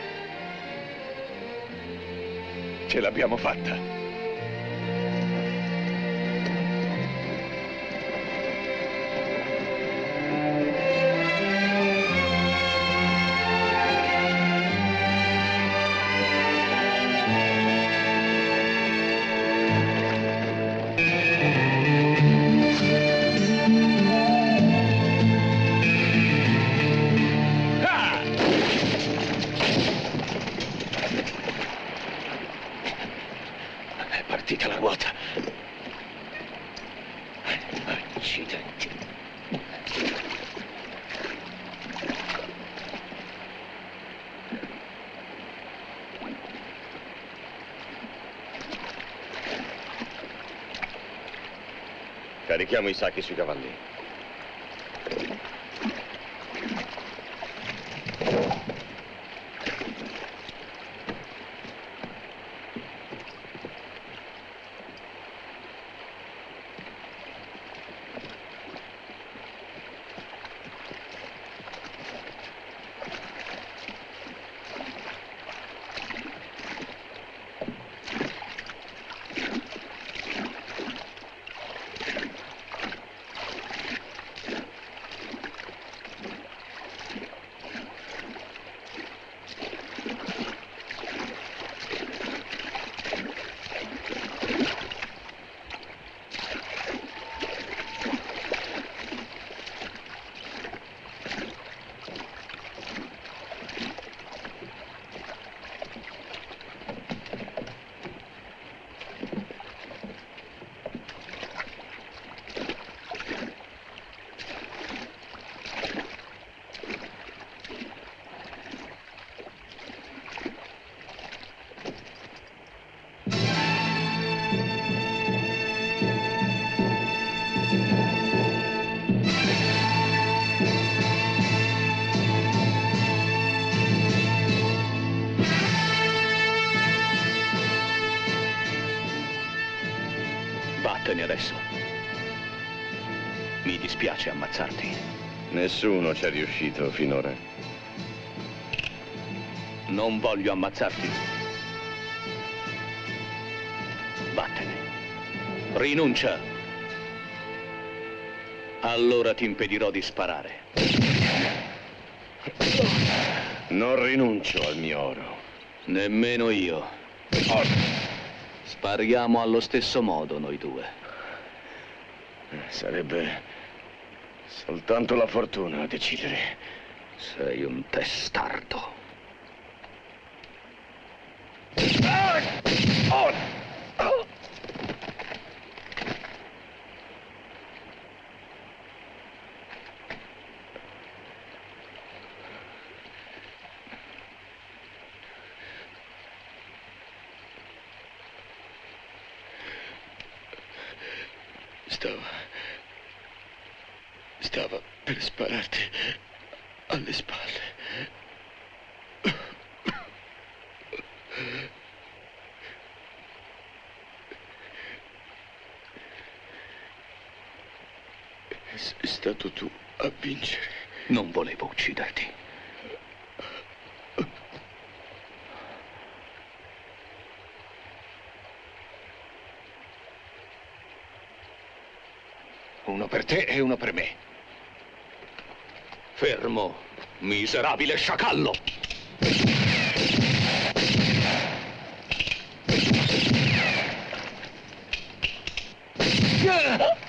Ce l'abbiamo fatta. Partita la ruota. Accidenti. Carichiamo i sacchi sui cavalli. Vattene adesso. Mi dispiace ammazzarti. Nessuno ci è riuscito finora. Non voglio ammazzarti. Vattene. Rinuncia. Allora ti impedirò di sparare. Non rinuncio al mio oro. Nemmeno io. Spariamo allo stesso modo noi due. Sarebbe soltanto la fortuna a decidere. Sei un testardo. Stava... Stava per spararti alle spalle. Sei stato tu a vincere. Non volevo ucciderti. Uno per te e uno per me. Fermo, miserabile sciacallo! Yeah!